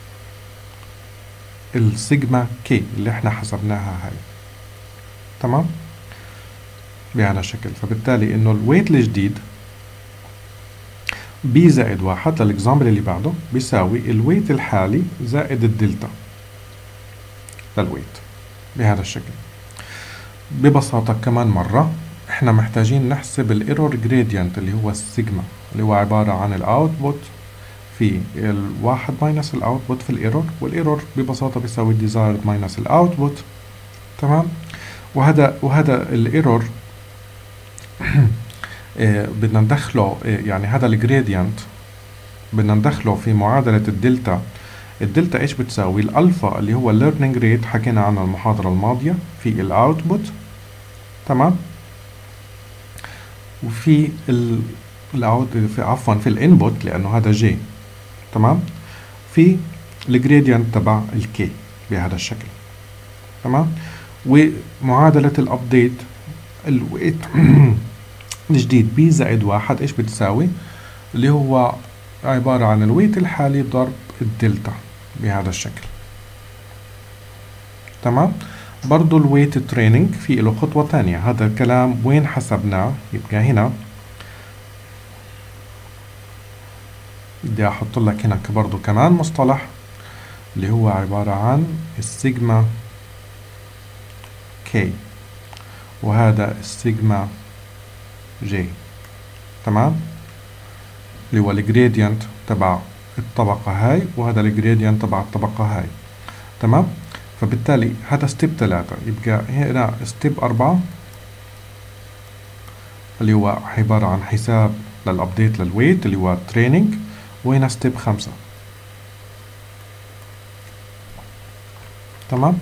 Speaker 1: السيجما كي اللي احنا حسبناها هاي. تمام؟ بهذا الشكل. فبالتالي انه الويت الجديد بي زائد واحد للاكزامبل اللي بعده بيساوي الويت الحالي زائد الدلتا للويت بهذا الشكل. ببساطة كمان مرة احنا محتاجين نحسب الايرور جريدينت اللي هو السيجما اللي هو عبارة عن الاوتبوت في الواحد ماينس الاوتبوت في الايرور، والايرور ببساطة بيساوي الديزايرد ماينس الاوتبوت. تمام؟ وهذا وهذا الايرور اه بدنا ندخله اه يعني هذا الجريدينت بدنا ندخله في معادلة الدلتا. الدلتا ايش بتساوي؟ الالفا اللي هو الليرنينج ريت حكينا عنه المحاضرة الماضية في الاوتبوت. تمام؟ وفي ال في عفوا في الانبوت لانه هذا جي. تمام؟ في الجريدينت تبع الكي بهذا الشكل. تمام؟ ومعادلة الابديت الويت الجديد بي زائد واحد ايش بتساوي؟ اللي هو عبارة عن الويت الحالي ضرب الدلتا بهذا الشكل. تمام؟ برضو الويت تريننج في له خطوة تانية. هذا الكلام وين حسبناه؟ يبقى هنا بدي احط لك هنا برضو كمان مصطلح اللي هو عبارة عن السيجما كي، وهذا السيجما جي. تمام؟ اللي هو الجريدينت تبع الطبقة هاي، وهذا الجريدينت تبع الطبقة هاي. تمام؟ فبالتالي هذا ستيب ثلاثة. يبقى هنا ستيب أربعة اللي هو عبارة عن حساب للأبديت للويت اللي هو تريننج، وهنا ستيب خمسة. تمام؟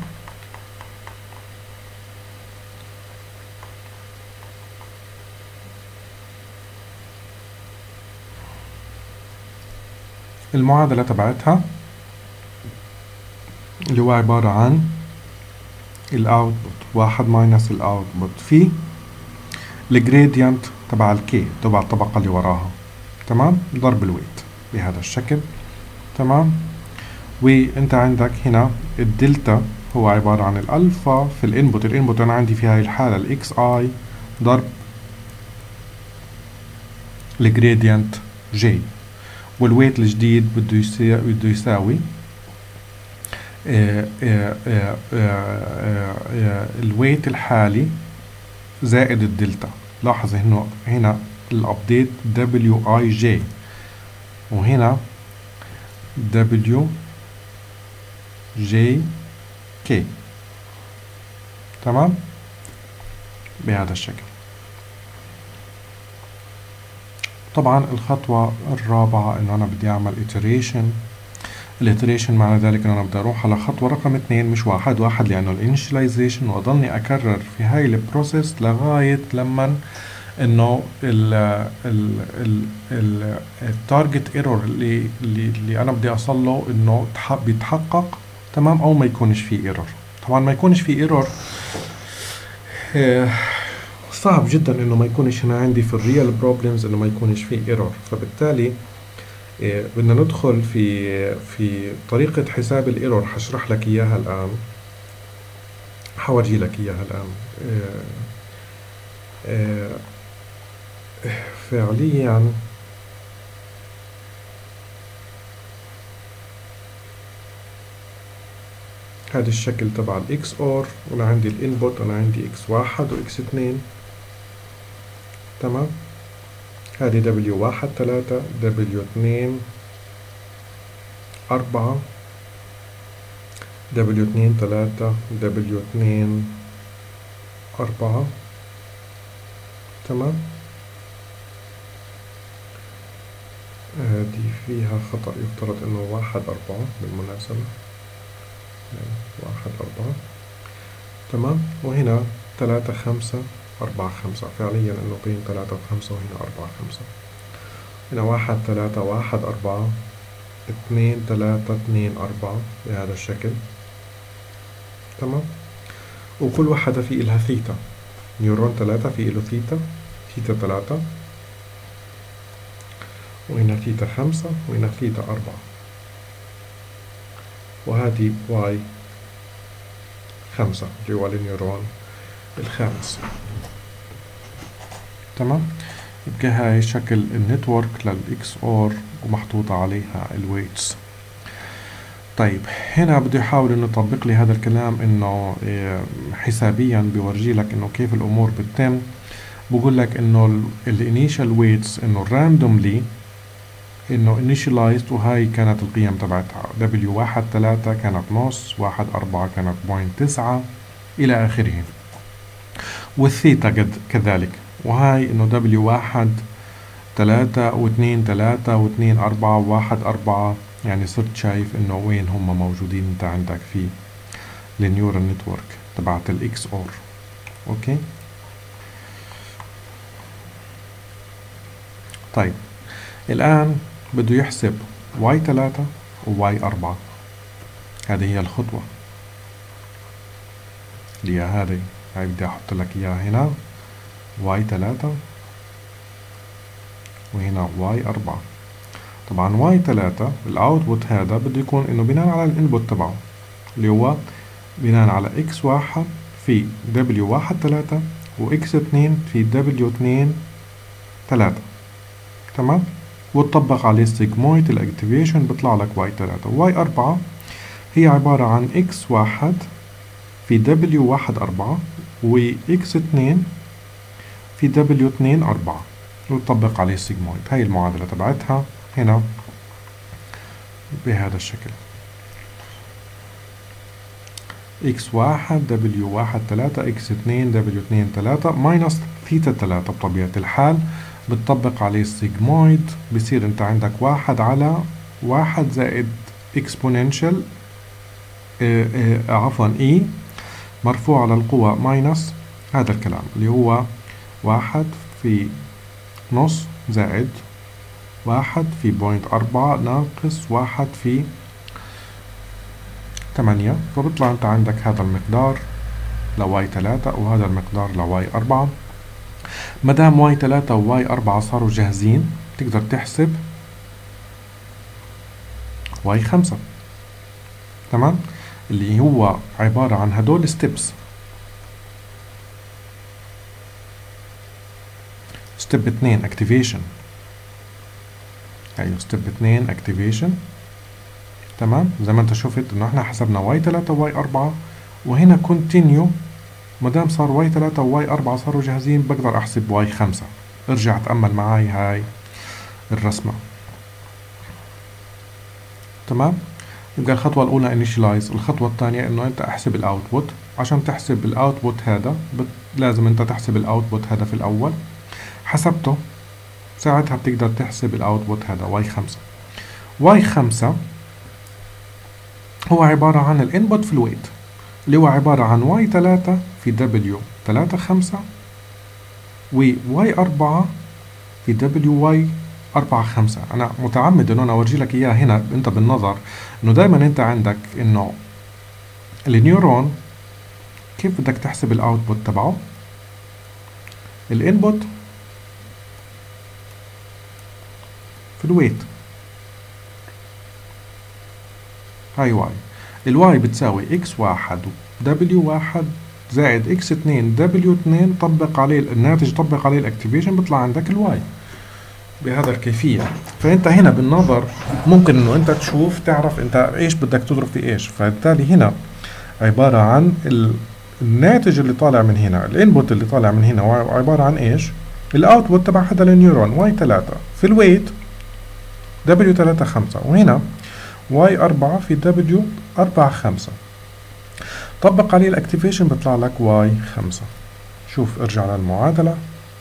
Speaker 1: المعادلة تبعتها اللي هو عبارة عن الاوتبوت واحد ماينس الاوتبوت في الجريدينت تبع الكي تبع الطبقة اللي وراها. تمام؟ ضرب الويت بهذا الشكل. تمام؟ وانت عندك هنا الدلتا هو عبارة عن الالفا في الانبوت، الانبوت انا عندي في هاي الحالة الاكس اي ضرب الجريدينت جي، والويت الجديد بده يساوي بده يساوي آه آه آه آه آه الويت الحالي زائد الدلتا. لاحظ انه هنا الابديت دبليو اي جي، وهنا دبليو جي كي. تمام؟ بهذا الشكل. طبعا الخطوة الرابعة انه انا بدي اعمل iteration. الاتريشن معنى ذلك انه انا بدي اروح على خطوة رقم اثنين مش واحد واحد، لانه الانيشاليزيشن واضلني اكرر في هاي البروسيس لغاية لما انه ال ال ال ال التارجت ايرور اللي اللي اللي انا بدي اوصل له انه بيتحقق. تمام؟ او ما يكونش في ايرور. طبعا ما يكونش في ايرور صعب جدا انه ما يكونش هنا عندي في الريال بروبلمز انه ما يكونش في ايرور. فبالتالي إيه بدنا ندخل في في طريقة حساب الايرور. حشرح لك اياها الان، حورجي لك اياها الان. إيه إيه فعليا هذا الشكل تبع الاكس اور، وانا عندي الانبوت، انا عندي اكس واحد واكس اتنين. تمام. هذه دبليو واحد تلاتة، دبليو اتنين أربعة، دبليو اتنين تلاتة، دبليو اتنين أربعة. تمام. هذه فيها خطأ، يفترض انه واحد أربعة بالمناسبة، واحد أربعة. تمام. وهنا تلاتة خمسة أربعة خمسة، فعليا انه بين تلاتة وخمسة، وهنا أربعة خمسة. هنا واحد تلاتة واحد أربعة، اتنين تلاتة اتنين أربعة بهذا الشكل. تمام. وكل واحدة في إلها ثيتا، نيورون تلاتة في إله ثيتا، ثيتا تلاتة، وهنا ثيتا خمسة، وهنا ثيتا أربعة، وهذه واي خمسة اللي هو النيورون الخامس. تمام. يبقى هاي شكل النتورك للإكس أور ومحطوطة عليها الويتس. طيب هنا بده يحاول انه يطبق لي هذا الكلام، انه حسابيا بيورجي لك انه كيف الامور بتتم. بقول لك انه الانيشال ويتس انه راندوملي انه initialized، وهاي كانت القيم تبعتها. دبليو واحد تلاتة كانت نص، واحد أربعة كانت بوينت تسعة إلى آخره، والثيتا قد كذلك. وهاي انه دبليو واحد تلاتة واثنين تلاتة واثنين أربعة وواحد أربعة، يعني صرت شايف انه وين هم موجودين انت عندك في النيورال نتورك تبعت الاكس اور. اوكي. طيب الان بده يحسب واي تلاتة وواي أربعة. هذه هي الخطوة اللي هي هذه، هاي بدي احط لك اياها هنا، واي تلاتة وهنا واي أربعة. طبعا واي تلاتة الاوتبوت هذا بده يكون انه بناء على الانبوت تبعه اللي هو بناء على اكس واحد في دبليو واحد تلاتة واكس اتنين في دبليو اتنين تلاتة. تمام. وتطبق عليه السيجمويد الاكتيفيشن بيطلع لك واي تلاتة. واي أربعة هي عبارة عن اكس واحد في دبليو واحد أربعة واكس اتنين في دبليو اتنين أربعة، وتطبق عليه السيجمويد. هاي المعادلة تبعتها هنا بهذا الشكل، اكس واحد دبليو واحد تلاتة اكس اتنين دبليو اتنين تلاتة ماينس ثيتا تلاتة. بطبيعة الحال بتطبق عليه السيجمويد، بصير انت عندك واحد على واحد زائد اكسبوننشال اه اه عفوا اي مرفوع على القوة ماينس هذا الكلام اللي هو واحد في نص زائد واحد في بوينت أربعة ناقص واحد في تمانية. فبطلع انت عندك هذا المقدار لواي تلاتة وهذا المقدار لواي أربعة. مدام واي تلاتة وواي أربعة صاروا جاهزين، تقدر تحسب واي خمسة. تمام. اللي هو عبارة عن هدول ستيبس. ستيب اتنين اكتيفيشن، ايوه ستيب اتنين اكتيفيشن. تمام. زي ما انت شفت انه احنا حسبنا واي تلاتة وواي أربعة، وهنا كونتينيو. مادام صار واي تلاتة وواي أربعة صاروا جاهزين، بقدر احسب واي خمسة. ارجع تأمل معاي هاي الرسمة. تمام. يبقى الخطوة الأولى initialize، الخطوة الثانية إنه أنت احسب الأوتبوت. عشان تحسب الأوتبوت هذا لازم أنت تحسب الأوتبوت هذا في الأول. حسبته، ساعتها بتقدر تحسب الأوتبوت هذا واي خمسة. واي خمسة هو عبارة عن الانبوت في الويت، اللي هو عبارة عن واي تلاتة في دبليو تلاتة خمسة وواي أربعة في دبليو واي أربعة خمسة. أنا متعمد إنه أنا أورجي لك إياها هنا أنت بالنظر، إنه دايما أنت عندك إنه النيورون كيف بدك تحسب الأوتبوت تبعه. الانبوت في الويت، هاي واي. الواي بتساوي اكس واحد دبليو واحد زائد اكس اتنين دبليو اتنين، طبق عليه الناتج، طبق عليه الاكتيفيشن، بيطلع عندك الواي بهذا الكيفية. فانت هنا بالنظر ممكن انه انت تشوف تعرف انت ايش بدك تضرب في ايش. فبالتالي هنا عبارة عن ال... الناتج اللي طالع من هنا، الانبوت اللي طالع من هنا عبارة عن ايش؟ الاوتبوت تبع هذا النيورون واي ثلاثة في الويت دبليو ثلاثة خمسة، وهنا واي أربعة في دبليو أربعة خمسة. طبق عليه الاكتيفيشن بيطلع لك واي خمسة. شوف ارجع للمعادلة.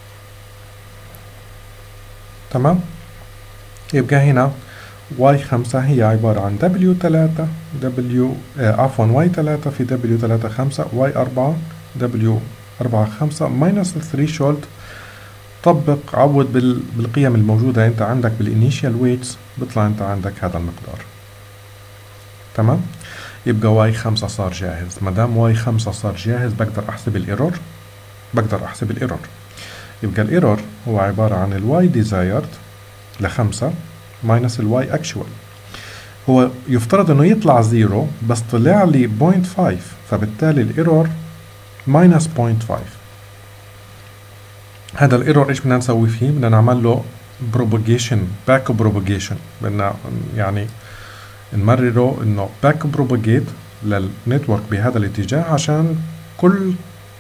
Speaker 1: تمام؟ يبقى هنا واي خمسة هي عبارة عن دبليو ثلاثة دبليو آه عفوا واي ثلاثة في دبليو ثلاثة خمسة واي أربعة دبليو أربعة خمسة ماينس الثريشولد. طبق عوض بال... بالقيم الموجودة انت عندك بالانيشيال ويتس، بيطلع انت عندك هذا المقدار. تمام؟ يبقى واي خمسة صار جاهز. ما دام واي خمسة صار جاهز بقدر احسب الايرور، بقدر احسب الايرور. يبقى الايرور هو عبارة عن الواي ديزايرد لخمسة ماينس الواي اكشوال. هو يفترض انه يطلع زيرو بس طلع لي بوينت فايف، فبالتالي الايرور ماينس بوينت فايف. هذا الايرور ايش بدنا نسوي فيه؟ بدنا نعمل له بروباجيشن، باك بروباجيشن، بدنا يعني نمرره انه باك بروباجيت للنتورك بهذا الاتجاه عشان كل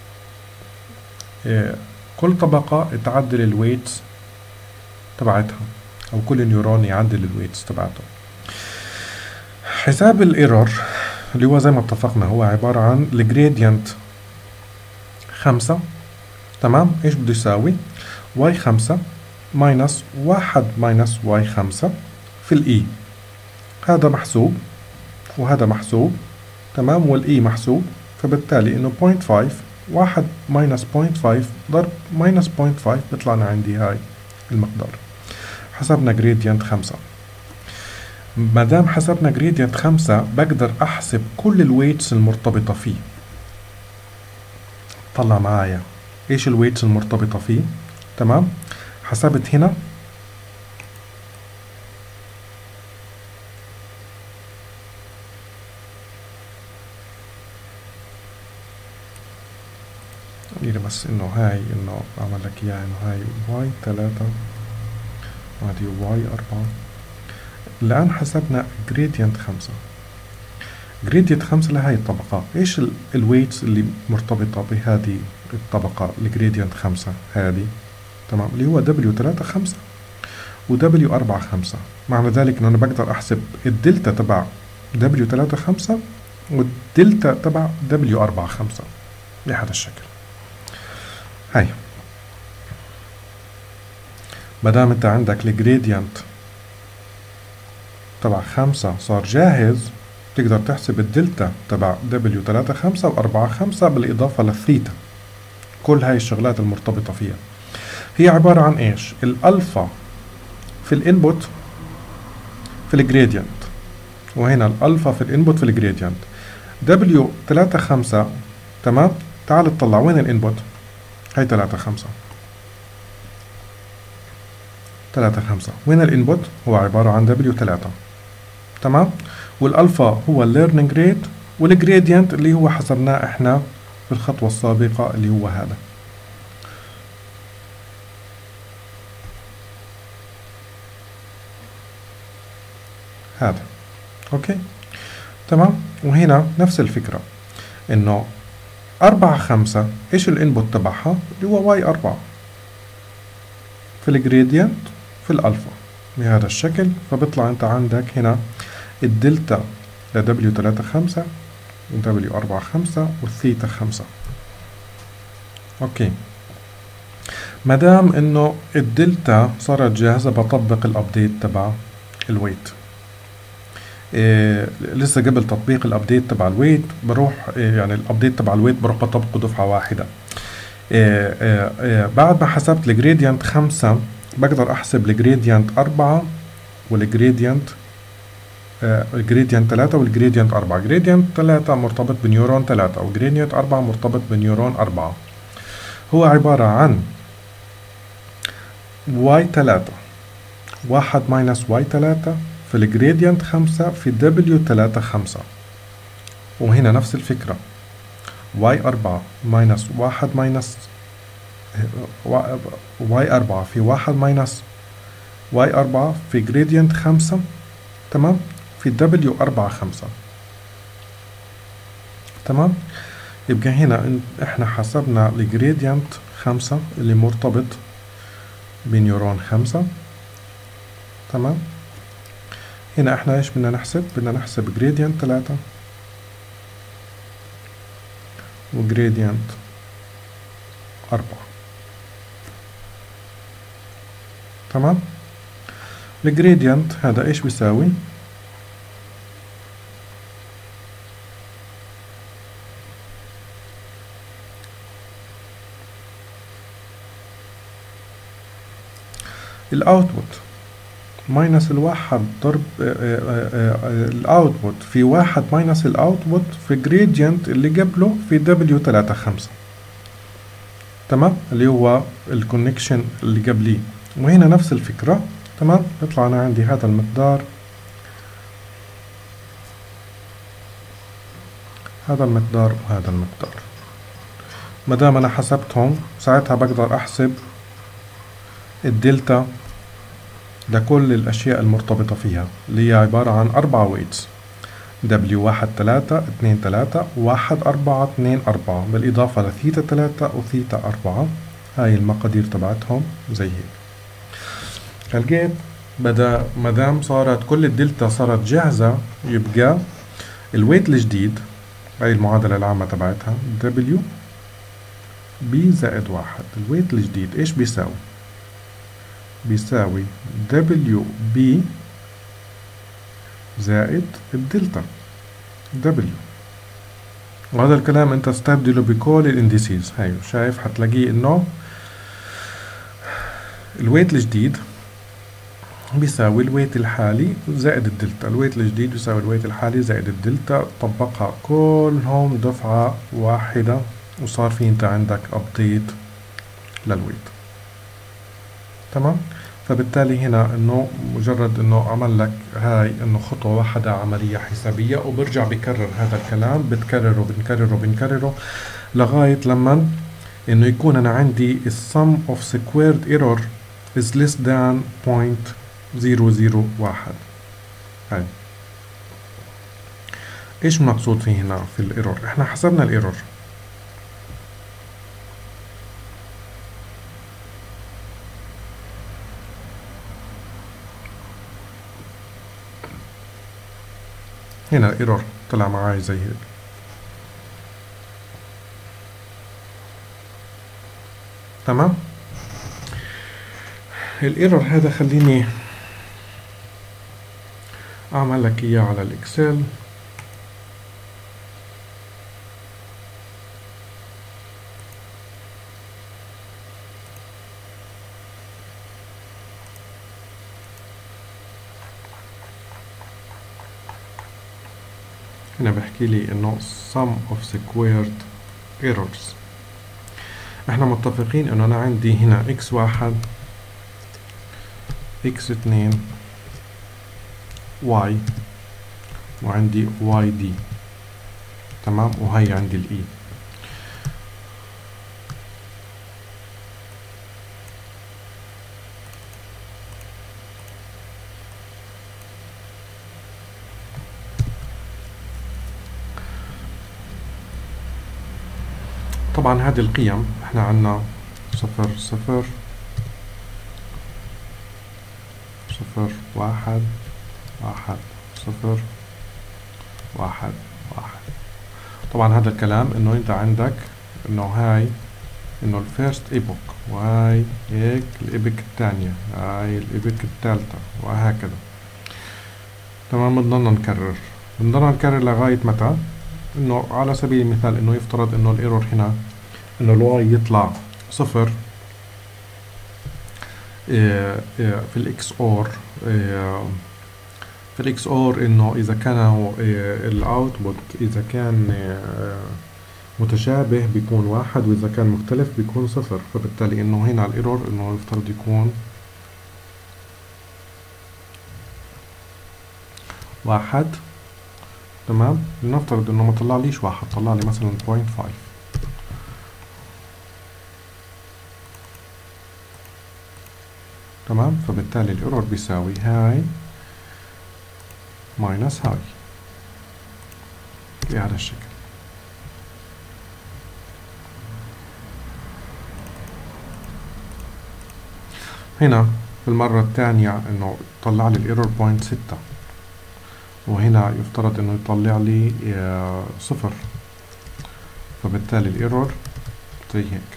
Speaker 1: إيه كل طبقة تعدل الويتس تبعتها، او كل نيورون يعدل الويتس تبعته. حساب الايرور اللي هو زي ما اتفقنا هو عبارة عن الجريدينت خمسة. تمام؟ ايش بده يساوي؟ واي خمسة ماينس واحد ماينس واي خمسة في الاي. هذا محسوب وهذا محسوب. تمام؟ والاي محسوب، فبالتالي انه بوينت فايف واحد ماينس بوينت فايف ضرب ماينس بوينت فايف بيطلعنا عندي هاي المقدار. حسبنا جريدينت خمسة. ما دام حسبنا جريدينت خمسة بقدر احسب كل الويتس المرتبطة فيه. طلع معايا ايش الويتس المرتبطة فيه. تمام؟ حسبت هنا قولي بس انه هاي انه اعمل لك اياها انه هاي واي ثلاثة وهذه واي أربعة. الآن حسبنا جريدينت خمسة. جريدينت خمسة لهاي الطبقة، ايش الويتس اللي مرتبطة بهذه الطبقة الجريدينت خمسة هذه؟ تمام؟ اللي هو دبليو ثلاثة خمسة و دبليو أربعة خمسة. معنى ذلك انه انا بقدر احسب الدلتا تبع دبليو ثلاثة خمسة والدلتا تبع دبليو أربعة خمسة بهذا الشكل. هاي ما دام انت عندك الجريدينت تبع خمسة صار جاهز، تقدر تحسب الدلتا تبع دبليو ثلاثة خمسة و أربعة خمسة بالإضافة للثيتا. كل هاي الشغلات المرتبطة فيها هي عبارة عن ايش؟ الألفا في الانبوت في الجريدينت، وهنا الألفا في الانبوت في الجريدينت. دبليو ثلاثة خمسة. تمام؟ تعال تطلع وين الانبوت؟ هاي ثلاثة خمسة. ثلاثة خمسة وين الانبوت؟ هو عبارة عن دبليو ثلاثة. تمام؟ والألفا هو الليرنينج ريت، والجريدينت اللي هو حسبناه احنا بالخطوة السابقة اللي هو هذا. هذا اوكي. تمام؟ وهنا نفس الفكرة انه أربعة خمسة ايش الانبوت تبعها؟ اللي هو واي أربعة في الجريدينت في الألفا بهذا الشكل. فبيطلع انت عندك هنا الدلتا ل دبليو ثلاثة خمسة و دبليو أربعة خمسة والثيتا خمسة. اوكي. ما دام انه الدلتا صارت جاهزة بطبق الابديت تبع الويت. إيه لسه قبل تطبيق الابديت تبع الويت بروح إيه يعني الابديت تبع الويت بروح بطبقه دفعة واحدة. إيه إيه إيه بعد ما حسبت الجريدينت خمسة بقدر احسب الجريدينت أربعة والجريدينت آه الجريدينت ثلاثة والجريدينت أربعة. جريدينت ثلاثة مرتبط بنيورون ثلاثة وجريدينت أربعة مرتبط بنيورون أربعة. هو عبارة عن واي ثلاثة واحد ماينس واي ثلاثة في الجريدينت خمسة في دبليو ثلاثة خمسة. وهنا نفس الفكرة واي أربعة ماينس واحد ماينس واي أربعة في واحد ماينس واي أربعة في جريدينت خمسة. تمام؟ في دبليو أربعة خمسة. تمام. يبقى هنا احنا حسبنا الجريدينت خمسة اللي مرتبط بنيورون خمسة. تمام. هنا احنا ايش بدنا نحسب؟ بدنا نحسب جريدينت ثلاثة وجريدينت أربعة. تمام. الجريدينت هذا ايش بيساوي؟ الاوتبوت ماينس الواحد ضرب الاوتبوت في واحد ماينس الاوتبوت في جريدينت اللي قبله في دبليو ثلاثة خمسة. تمام. اللي هو الكونكشن اللي قبليه، وهنا نفس الفكرة. تمام. بيطلع انا عندي هذا المقدار، هذا المقدار وهذا المقدار. ما دام انا حسبتهم ساعتها بقدر احسب الدلتا لكل الاشياء المرتبطة فيها، اللي هي عبارة عن اربعة ويتس، دبليو واحد ثلاثة اثنين ثلاثة واحد أربعة اثنين أربعة، بالإضافة لثيتا ثلاثة وثيتا أربعة. هاي المقادير تبعتهم زي هيك. فلقيت بدا مدام صارت كل الدلتا صارت جاهزة، يبقى الويت الجديد، هاي المعادلة العامة تبعتها دبليو بي زائد واحد. الويت الجديد ايش بيساوي؟ بيساوي دبليو بي زائد الدلتا دبليو. وهذا الكلام انت استبدله بكل الانديسيز. هاي شايف حتلاقيه انه الويت الجديد بيساوي الويت الحالي زائد الدلتا. الويت الجديد بيساوي الويت الحالي زائد الدلتا. طبقها كلهم دفعة واحدة وصار في انت عندك ابديت للويت. تمام. فبالتالي هنا انه مجرد انه عمل لك هاي انه خطوة واحدة عملية حسابية، وبرجع بكرر هذا الكلام، بتكرره بنكرره بنكرره لغاية لما انه يكون انا عندي السم اوف سكويرد ايرور is less than point zero zero واحد. هاي ايش المقصود فيه هنا في الايرور؟ احنا حسبنا الايرور، هنا الايرور طلع معاي زي هيك. تمام. الايرور هذا خليني اعمل لك اياه على الاكسل. هنا بحكي لي انه sum of squared errors. احنا متفقين انه انا عندي هنا اكس واحد اكس اثنين واي وعندي واي دي. تمام. وهي عندي الاي. طبعا هذه القيم احنا عنا صفر صفر صفر واحد واحد صفر واحد واحد. طبعا هذا الكلام انه انت عندك انه هاي انه الفيرست ايبوك، وهاي هيك الايبك الثانية، هاي الايبك الثالثة، وهكذا. تمام. بدنا نكرر بدنا نكرر لغاية متى؟ انه على سبيل المثال انه يفترض انه الايرور هنا انه الواي يطلع صفر إيه إيه في الاكس اور إيه في الاكس اور انه اذا كان إيه الاوتبوت اذا كان إيه متشابه بيكون واحد، واذا كان مختلف بيكون صفر. فبالتالي انه هنا الايرور انه يفترض يكون واحد. تمام. لنفترض انه ما طلع ليش واحد، طلع لي مثلا بوينت فايف. تمام. فبالتالي الايرور بيساوي هاي ماينس هاي بهذا الشكل. هنا في المرة الثانية انه طلع لي الايرور بوينت ستة، وهنا يفترض انه يطلع لي آه صفر، فبالتالي الايرور زي هيك،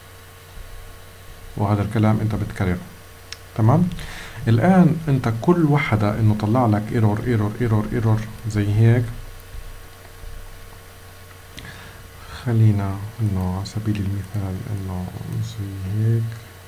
Speaker 1: وهذا الكلام انت بتكرره. تمام. الان انت كل وحدة انه طلع لك ايرور ايرور ايرور ايرور زي هيك، خلينا انه على سبيل المثال انه زي هيك،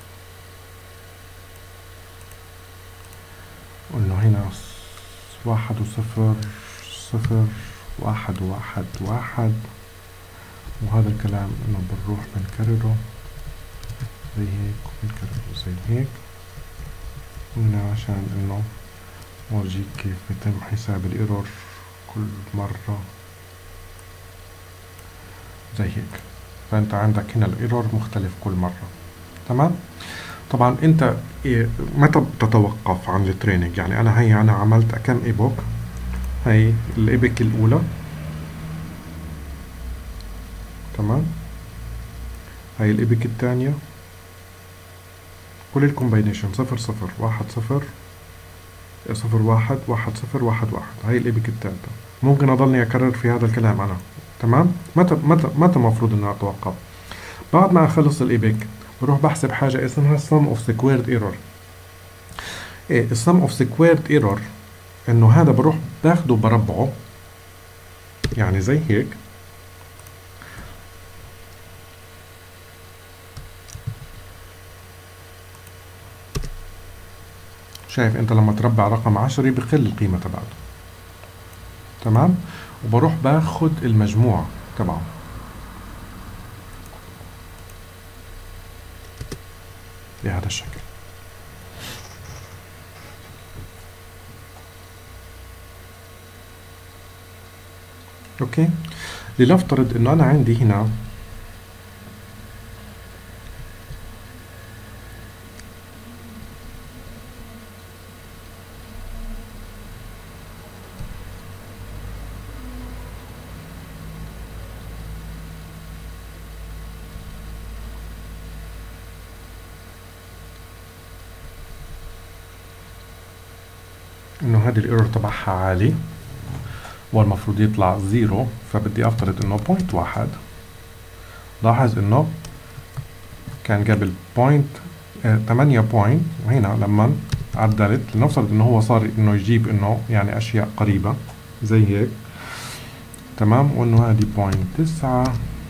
Speaker 1: انه هنا واحد وصفر صفر واحد واحد واحد، وهذا الكلام انه بنروح بنكرره زي هيك وبنكرره زي هيك هنا، عشان انه اورجيك كيف بيتم حساب الايرور كل مرة زي هيك. فانت عندك هنا الايرور مختلف كل مرة. تمام. طبعا انت إيه متى بتتوقف عن التريننج؟ يعني انا هي انا عملت كم ايبوك، هي الايبك الاولى، تمام، هي الايبك الثانية، كل الكومباينيشن صفر صفر واحد صفر صفر واحد واحد صفر واحد واحد، هاي الايبك الثالثة. ممكن اضلني اكرر في هذا الكلام انا. تمام. متى متى متى المفروض اني اتوقف؟ بعد ما اخلص الايبك بروح بحسب حاجة اسمها sum of squared error. ايه السم اوف سكويرد ايرور؟ انه هذا بروح باخده بربعه، يعني زي هيك، شايف انت لما تربع رقم عشري بقل القيمة تبعته. تمام. وبروح باخد المجموع تبعه بهذا الشكل. اوكي. لنفترض انه انا عندي هنا انه هذه الايرور تبعها عالي والمفروض يطلع زيرو، فبدي افترض انه بوينت واحد. لاحظ انه كان قبل بوينت ثمانية بوينت، وهنا لما عدلت لنفترض انه هو صار انه يجيب انه يعني اشياء قريبة زي هيك. تمام. وانه هذه بوينت تسعة،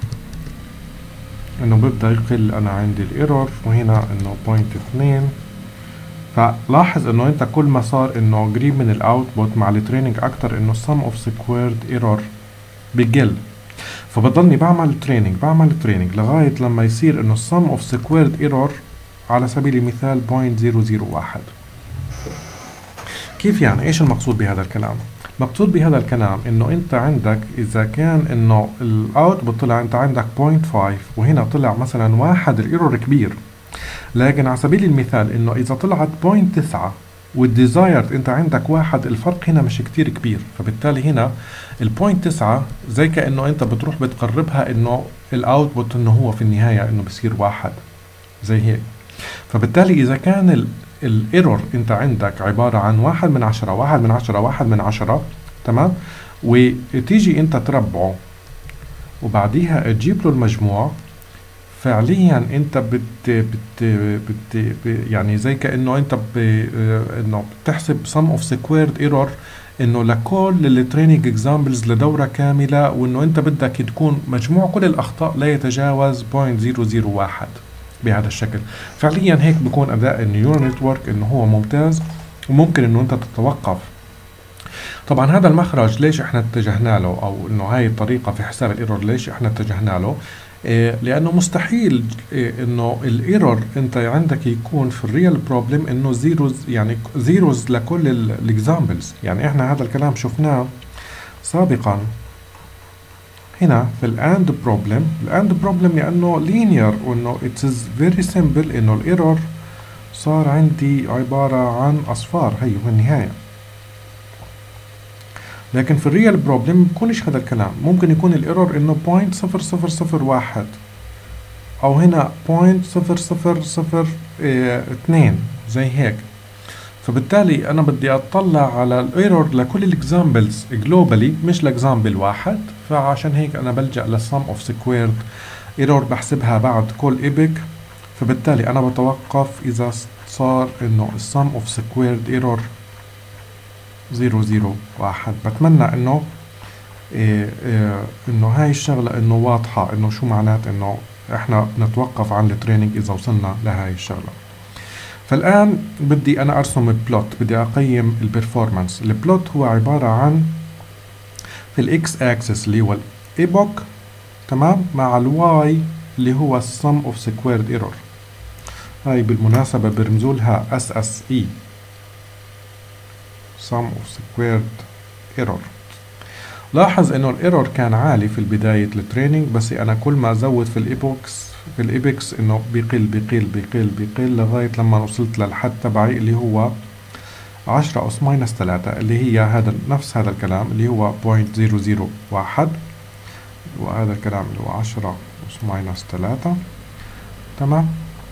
Speaker 1: انه ببدأ يقل انا عندي الايرور، وهنا انه بوينت اثنين. فلاحظ انه انت كل ما صار انه قريب من الاوتبوت مع التريننج اكتر، انه sum of squared error بقل. فبضلني بعمل تريننج بعمل تريننج لغاية لما يصير انه sum of squared error على سبيل المثال بوينت زيرو زيرو واحد. كيف يعني؟ ايش المقصود بهذا الكلام؟ مقصود بهذا الكلام انه انت عندك اذا كان انه الاوتبوت طلع انت عندك بوينت خمسة، وهنا طلع مثلا واحد، الايرور كبير. لكن على سبيل المثال انه اذا طلعت بوينت تسعة والديزايرد انت عندك واحد، الفرق هنا مش كتير كبير. فبالتالي هنا البوينت تسعة زي كأنه انت بتروح بتقربها انه الاوتبوت انه هو في النهاية انه بصير واحد زي هيك. فبالتالي اذا كان الايرور انت عندك عبارة عن واحد من عشرة واحد من عشرة واحد من عشرة، تمام، وتيجي انت تربعه وبعديها تجيب له المجموع، فعليا انت بت بت بت يعني زي كأنه انت ب انه بتحسب sum of squared error انه لكل التريننج اكزامبلز لدورة كاملة، وانه انت بدك تكون مجموع كل الاخطاء لا يتجاوز بوينت زيرو زيرو واحد بهذا الشكل. فعليا هيك بكون اداء النيورال نتورك انه هو ممتاز، وممكن انه انت تتوقف. طبعا هذا المخرج ليش احنا اتجهنا له، او انه هاي الطريقة في حساب الايرور ليش احنا اتجهنا له؟ إيه لانه مستحيل إيه انه الايرور انت عندك يكون في الريال بروبلم انه زيروز، يعني زيروز لكل الاكزامبلز. يعني احنا هذا الكلام شفناه سابقا هنا في الاند بروبلم. الاند بروبلم لانه لينير، وانه اتس فيري سمبل، انه الايرور صار عندي عبارة عن اصفار هي في النهاية. لكن في الريال بروبلم بكونش هذا الكلام، ممكن يكون الايرور انه بوينت صفر صفر صفر واحد، او هنا بوينت صفر صفر صفر اثنين، زي هيك. فبالتالي انا بدي اطلع على الايرور لكل الاكزامبلز جلوبالي مش لاكزامبل واحد، فعشان هيك انا بلجأ للسم اوف سكويرد ايرور بحسبها بعد كل ايبك. فبالتالي انا بتوقف اذا صار انه السم اوف سكويرد ايرور زيرو زيرو واحد. بتمنى انه إيه إيه انه هاي الشغلة انه واضحة، انه شو معنات انه احنا نتوقف عن التريننج اذا وصلنا لهاي الشغلة. فالآن بدي أنا أرسم بلوت، بدي أقيم البرفورمانس. البلوت هو عبارة عن في الإكس أكسس اللي هو الإيبوك، تمام، مع الواي اللي هو السم أوف سكويرد إيرور. هاي بالمناسبة برمزوا لها اس اس اي، sum of squared error. لاحظ انه الايرور كان عالي في بداية التريننج، بس انا كل ما ازود في الايبوكس في الايبكس انه بيقل بيقل بيقل بيقل لغاية لما وصلت للحد تبعي اللي هو عشرة أس ماينس ثلاثة، اللي هي هذا نفس هذا الكلام اللي هو بوينت زيرو زيرو واحد، وهذا الكلام اللي هو عشرة أس ماينس ثلاثة. تمام.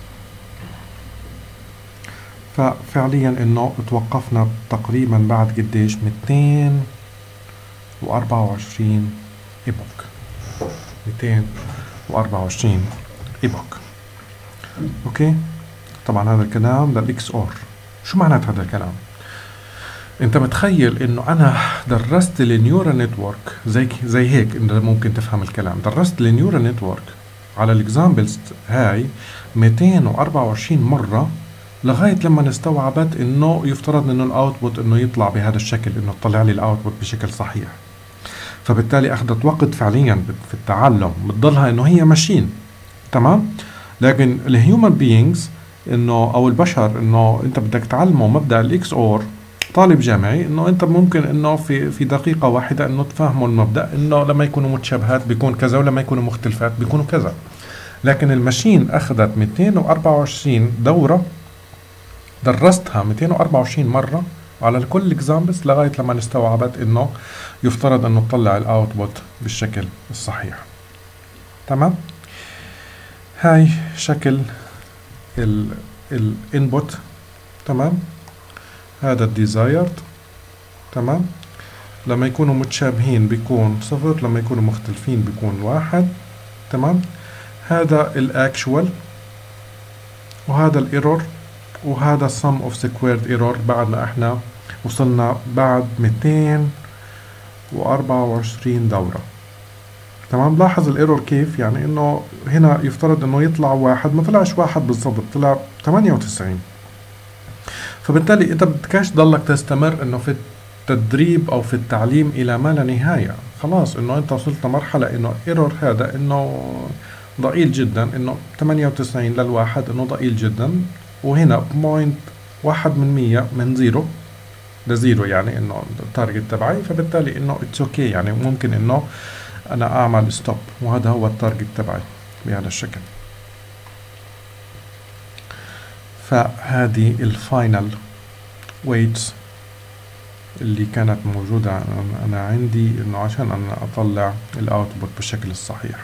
Speaker 1: ففعليا انه توقفنا تقريبا بعد قديش مئتين وأربعة وعشرين ايبوك. مئتين وأربعة وعشرين ايبوك. اوكي. طبعا هذا الكلام للاكس اور. شو معنات هذا الكلام؟ انت متخيل انه انا درست النيورال نتورك زي زي هيك، انت ممكن تفهم الكلام. درست النيورال نتورك على الاكزامبلز هاي مئتين وأربعة وعشرين مرة لغاية لما استوعبت انه يفترض انه الاوتبوت انه يطلع بهذا الشكل، انه تطلع لي الاوتبوت بشكل صحيح. فبالتالي اخذت وقت فعليا في التعلم، بتضلها انه هي ماشين. تمام. لكن الهيومن بينجز انه او البشر انه انت بدك تعلمه مبدأ الاكس اور طالب جامعي، انه انت ممكن انه في في دقيقة واحدة انه تفهموا المبدأ، انه لما يكونوا متشابهات بيكون كذا ولما يكونوا مختلفات بيكونوا كذا. لكن الماشين اخذت مئتين وأربعة وعشرين دورة، درستها مئتين وأربعة وعشرين مرة على كل اكزامبلز لغاية لما استوعبت انه يفترض انه تطلع الاوتبوت بالشكل الصحيح. تمام. هاي شكل الانبوت. تمام. هذا الديزايرد. تمام. لما يكونوا متشابهين بيكون صفر، لما يكونوا مختلفين بيكون واحد. تمام. هذا الاكشوال، وهذا الايرور، وهذا sum of squared error بعد ما احنا وصلنا بعد مئتين وأربعة وعشرين دورة. تمام. لاحظ الايرور كيف، يعني انه هنا يفترض انه يطلع واحد، ما طلعش واحد بالضبط، طلع ثمانية وتسعين. فبالتالي انت بدكش ضلك تستمر انه في التدريب او في التعليم الى ما لا نهاية. خلاص انه انت وصلت لمرحلة انه ايرور هذا انه ضئيل جدا، انه ثمانية وتسعين للواحد انه ضئيل جدا، وهنا بوينت واحد من مية من زيرو لزيرو، يعني انه التارجت تبعي. فبالتالي انه اتس اوكي، يعني ممكن انه انا اعمل ستوب، وهذا هو التارجت تبعي بهذا الشكل. فهذه الفاينل ويتس اللي كانت موجودة انا عندي انه عشان انا اطلع الاوتبوت بالشكل الصحيح.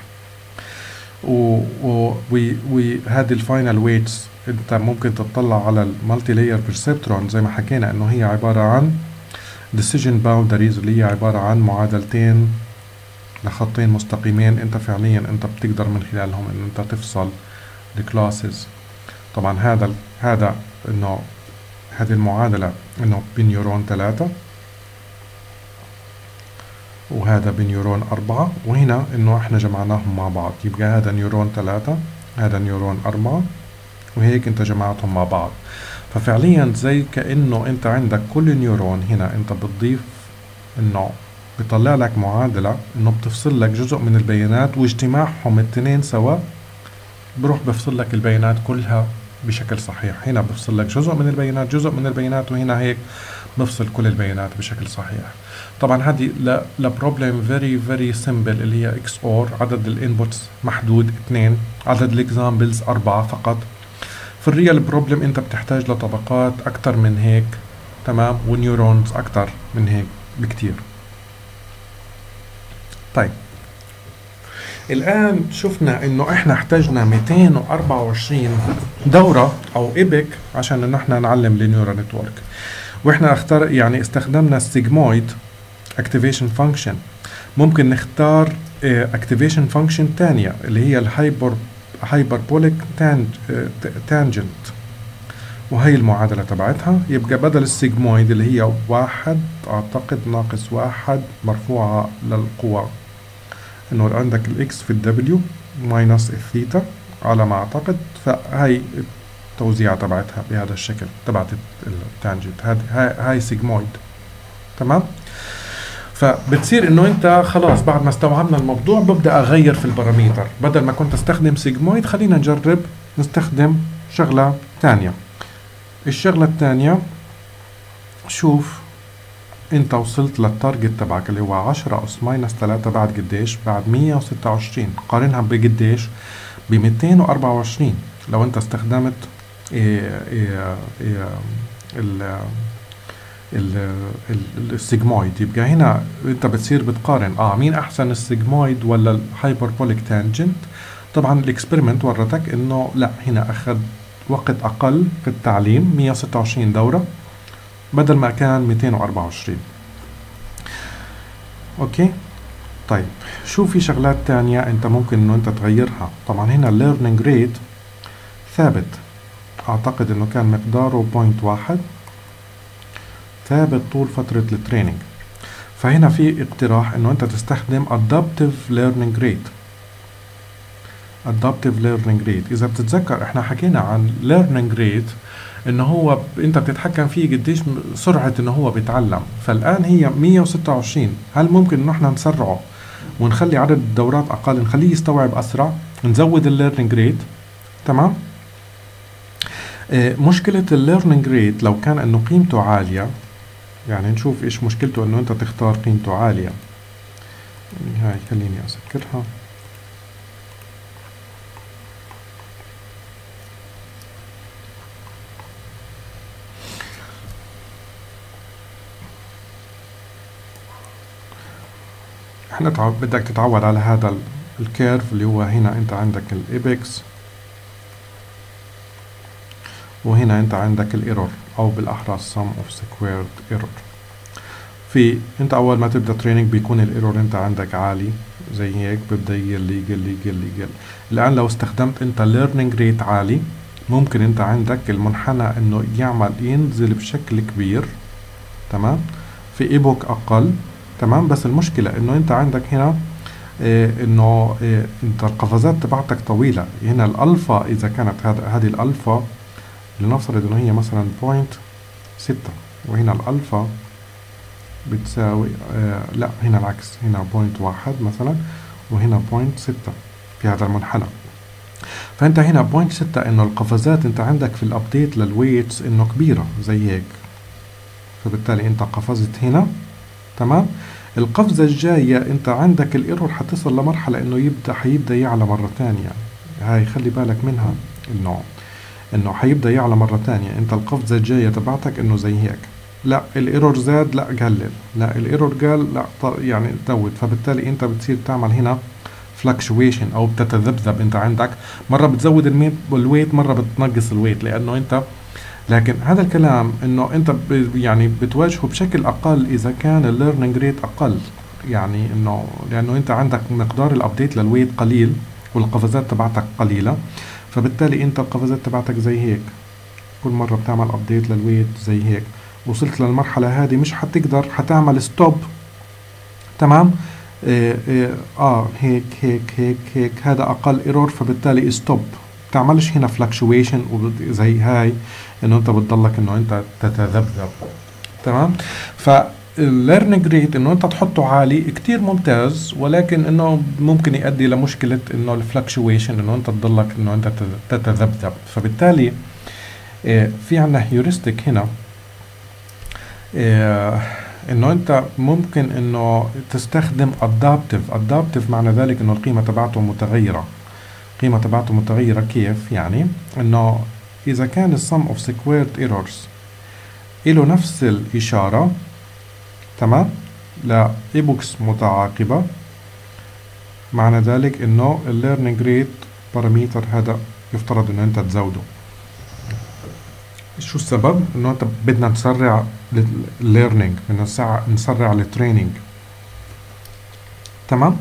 Speaker 1: وهذه الفاينل ويتس انت ممكن تطلع على المالتي لاير بيرسبترون زي ما حكينا، انه هي عبارة عن decision boundaries، اللي هي عبارة عن معادلتين لخطين مستقيمين. انت فعليا انت بتقدر من خلالهم ان انت تفصل الكلاسز. طبعا هذا هذا انه هذه المعادلة انه بنيورون ثلاثة، وهذا بنيورون أربعة، وهنا انه احنا جمعناهم مع بعض، يبقى هذا نيورون ثلاثة، هذا نيورون أربعة، وهيك انت جمعتهم مع بعض. ففعليا زي كأنه انت عندك كل نيورون هنا انت بتضيف انه بيطلع لك معادلة انه بتفصل لك جزء من البيانات، واجتماعهم الاثنين سوا بروح بفصل لك البيانات كلها بشكل صحيح. هنا بفصل لك جزء من البيانات جزء من البيانات، وهنا هيك بفصل كل البيانات بشكل صحيح. طبعا هذه لبروبلم فيري فيري سمبل اللي هي اكس اور، عدد الانبوتس محدود اثنين، عدد الاكزامبلز أربعة فقط. في الريال بروبلم انت بتحتاج لطبقات اكتر من هيك. تمام. ونيورونز اكتر من هيك بكتير. طيب الآن شفنا إنه إحنا احتاجنا مئتين وأربعة وعشرين دورة أو إيبك عشان إنه إحنا نعلم النيورال نتورك، وإحنا اختار يعني استخدمنا السيجمويد اكتيفيشن فانكشن. ممكن نختار اكتيفيشن فانكشن تانية اللي هي الهايبر هايبربوليك تانجنت، وهي المعادلة تبعتها. يبقى بدل السيجمويد اللي هي واحد أعتقد ناقص واحد مرفوعة للقوة، إنه عندك الإكس في الدبليو ماينس الثيتا على ما أعتقد، فهي التوزيعة تبعتها بهذا الشكل تبعت التانجنت. هاي هاي سيجمويد. تمام. فبتصير انه انت خلاص بعد ما استوعبنا الموضوع ببدا اغير في الباراميتر، بدل ما كنت استخدم سيجمويد خلينا نجرب نستخدم شغله ثانيه. الشغله الثانيه، شوف انت وصلت للتارجت تبعك اللي هو عشرة اس ماينس ثلاثة بعد قديش؟ بعد مية وستة وعشرين. قارنها بقديش؟ ب مئتين وأربعة وعشرين لو انت استخدمت إيه إيه إيه ال السيجمويد. يبقى هنا انت بتصير بتقارن اه مين احسن، السيجمويد ولا الهايبربوليك تانجنت. طبعا الاكسبيرمنت ورتك انه لا، هنا اخذ وقت اقل في التعليم، مية وستة وعشرين دورة بدل ما كان مئتين وأربعة وعشرين. اوكي طيب، شو في شغلات تانية انت ممكن انه انت تغيرها. طبعا هنا الليرنينج ريت ثابت، اعتقد انه كان مقداره بوينت واحد ثابت طول فترة التريننج. فهنا في اقتراح انه انت تستخدم adaptive learning rate. adaptive learning rate اذا بتتذكر احنا حكينا عن learning rate انه هو ب... انت بتتحكم فيه قديش سرعة انه هو بيتعلم. فالان هي مية وستة وعشرين، هل ممكن انه احنا نسرعه ونخلي عدد الدورات اقل، نخليه يستوعب اسرع، نزود الليرنينج ريت؟ تمام. اه مشكلة الليرنينج ريت لو كان انه قيمته عالية، يعني نشوف ايش مشكلته انه انت تختار قيمته عالية. هاي خليني اسكرها. احنا تعو... بدك تتعود على هذا الكيرف اللي هو هنا انت عندك الايبكس وهنا انت عندك الايرور، او بالاحرى sum of squared error. في انت اول ما تبدا تريننج بيكون الايرور انت عندك عالي زي هيك، ببدا يقل يقل يقل يقل. الان لو استخدمت انت learning rate عالي، ممكن انت عندك المنحنى انه يعمل ينزل بشكل كبير. تمام. في ايبوك اقل. تمام. بس المشكله انه انت عندك هنا إيه انه إيه انت القفزات تبعتك طويله. هنا الالفا اذا كانت هذا هذه الالفا لنفترض انه هي مثلا بوينت ستة، وهنا الالفا بتساوي آه لا هنا العكس، هنا بوينت واحد مثلا وهنا بوينت ستة في هذا المنحنى. فانت هنا بوينت ستة انه القفزات انت عندك في الابديت للويتس انه كبيرة زي هيك، فبالتالي انت قفزت هنا. تمام. القفزة الجاية انت عندك الايرور حتصل لمرحلة انه يبدأ حيبدأ يعلى مرة تانية. هاي خلي بالك منها، انه انه حيبدأ يعلى مرة تانية. انت القفزة الجاية تبعتك انه زي هيك، لا الايرور زاد، لا قلل، لا الايرور قال، لا يعني زود. فبالتالي انت بتصير تعمل هنا فلكشويشن او بتتذبذب. انت عندك مرة بتزود الويت، مرة بتنقص الويت، لانه انت لكن هذا الكلام انه انت يعني بتواجهه بشكل اقل اذا كان الليرنينج ريت اقل. يعني انه لانه انت عندك مقدار الابديت للويت قليل والقفزات تبعتك قليلة، فبالتالي انت القفزات تبعتك زي هيك، كل مرة بتعمل ابديت للويت زي هيك. وصلت للمرحلة هذه مش حتقدر، حتعمل ستوب. تمام. إيه إيه اه هيك هيك هيك هيك، هذا اقل ايرور، فبالتالي ستوب. بتعملش هنا فلكشويشن زي هاي انه انت بتضلك انه انت تتذبذب. تمام. فالليرنينج ريت انه انت تحطه عالي كتير ممتاز، ولكن انه ممكن يؤدي لمشكلة انه الفلكشويشن، انه انت تضلك انه انت تتذبذب. فبالتالي إيه في عنا هيورستيك هنا، إيه انه انت ممكن انه تستخدم adaptive. adaptive معنى ذلك انه القيمة تبعته متغيرة. قيمة تبعته متغيرة كيف؟ يعني انه اذا كان السم اوف سكويرد ايرورز له نفس الاشارة، تمام، لإيبوكس متعاقبة، معنى ذلك انه الليرنينج ريت باراميتر هذا يفترض انه انت تزوده. شو السبب؟ انه انت بدنا نسرع الليرنينج، بدنا نسرع التريننج. تمام؟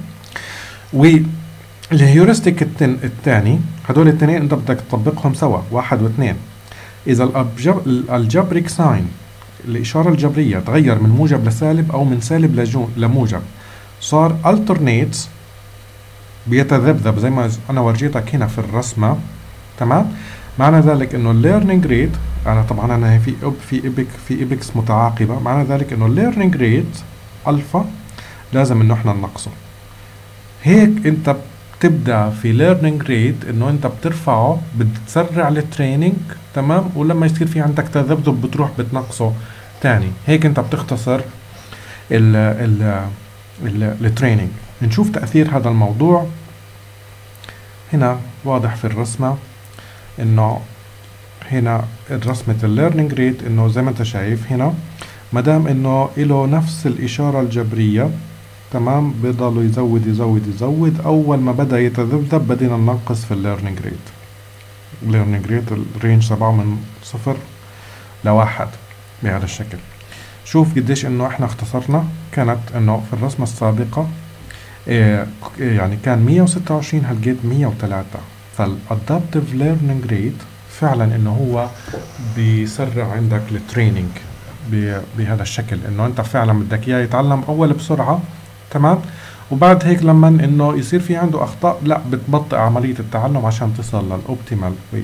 Speaker 1: والهيورستيك الثاني، هدول الاثنين انت بدك تطبقهم سوا، واحد واثنين. اذا الجبريك ساين، الاشاره الجبريه، تغير من موجب لسالب او من سالب لموجب، صار alternates، بيتذبذب زي ما انا ورجيتك هنا في الرسمه. تمام؟ معنى ذلك انه الليرنينج ريت، انا طبعا انا في اب في ايبك في ايبكس متعاقبه، معنى ذلك انه الليرنينج ريت الفا لازم انه احنا ننقصه. هيك انت بتبدا في ليرنينج ريت انه انت بترفعه، بتسرع التريننج. تمام؟ ولما يصير في عندك تذبذب بتروح بتنقصه تاني. هيك انت بتختصر ال ال التريننج. نشوف تاثير هذا الموضوع هنا واضح في الرسمه. انه هنا رسمة الليرنينج ريت، انه زي ما انت شايف هنا، مدام انه له نفس الاشارة الجبرية، تمام، بضل يزود يزود يزود. اول ما بدا يتذبذب بدينا ننقص في الليرنينج ريت. الليرنينج ريت الرينج تبعه من صفر لواحد بهذا الشكل. شوف قديش انه احنا اختصرنا. كانت انه في الرسمة السابقة إيه يعني كان مية وستة وعشرين، هلقيت مية وثلاثة. فالادابتيف ليرنينج ريت فعلا انه هو بيسرع عندك التريننج بهذا الشكل، انه انت فعلا بدك اياه يتعلم اول بسرعه. تمام؟ وبعد هيك لما انه يصير في عنده اخطاء، لا بتبطئ عمليه التعلم عشان تصل للاوبتيمال ويت.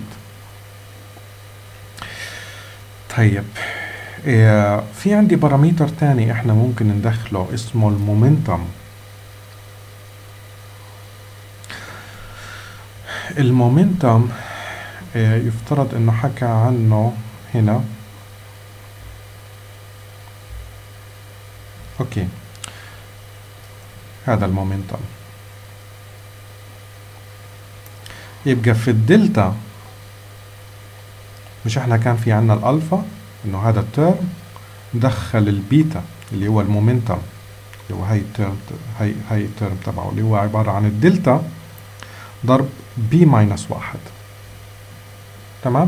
Speaker 1: طيب، إيه في عندي باراميتر تاني احنا ممكن ندخله اسمه المومنتم. المومنتم يفترض انه حكى عنه هنا. اوكي، هذا المومنتم يبقى في الدلتا. مش احنا كان في عنا الالفا، انه هذا الترم، دخل البيتا اللي هو المومنتم، اللي هو هاي الترم، هاي هاي الترم تبعه اللي هو عبارة عن الدلتا ضرب بي ماينس واحد. تمام؟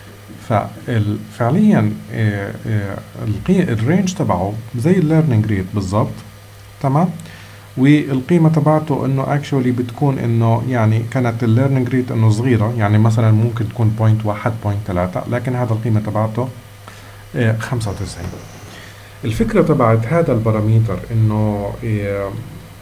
Speaker 1: ففعليا الرينج تبعه زي الليرنينج ريت بالضبط. تمام؟ والقيمة تبعته انه اكشولي بتكون انه يعني كانت الليرنينج ريت انه صغيرة، يعني مثلا ممكن تكون بوينت واحد بوينت ثلاثة، لكن هذا القيمة تبعته خمسة وتسعين. الفكرة تبعت هذا الباراميتر انه إيه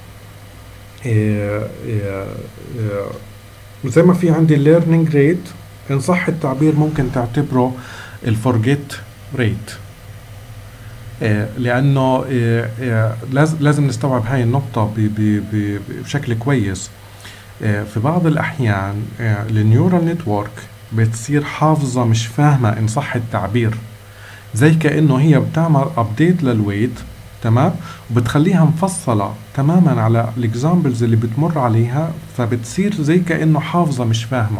Speaker 1: إيه إيه زي ما في عندي الليرنينج ريت، إن صح التعبير ممكن تعتبره الفورجيت ريت. إيه لأنه إيه إيه لازم نستوعب هاي النقطة بشكل كويس. إيه في بعض الأحيان إيه النيورال نتورك بتصير حافظة مش فاهمة إن صح التعبير، زي كأنه هي بتعمل أبديت للويت. تمام؟ وبتخليها مفصلة تماما على الإكزامبلز اللي بتمر عليها، فبتصير زي كأنه حافظة مش فاهمة.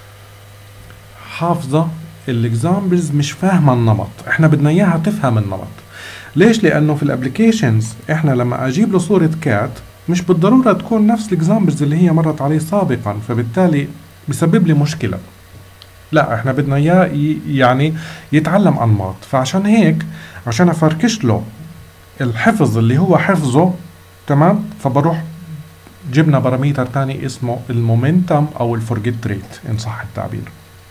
Speaker 1: حافظة الاكزامبلز مش فاهمة النمط. احنا بدنا اياها تفهم النمط. ليش؟ لانه في الابليكيشنز احنا لما اجيب له صورة كات مش بالضرورة تكون نفس الاكزامبلز اللي هي مرت عليه سابقا، فبالتالي بيسبب لي مشكلة. لا، احنا بدنا اياه يعني يتعلم انماط. فعشان هيك عشان افركش له الحفظ اللي هو حفظه، تمام، فبروح جبنا باراميتر تاني اسمه المومنتم او الفورجيت ريت ان صح التعبير.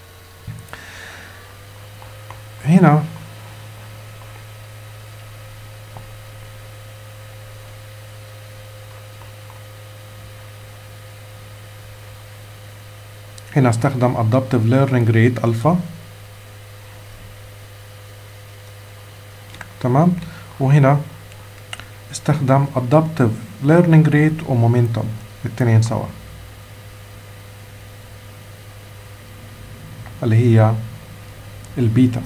Speaker 1: هنا هنا استخدم adaptive learning rate alpha. تمام؟ وهنا استخدم adaptive learning rate ومومنتم الاثنين سوا، اللي هي البيتا،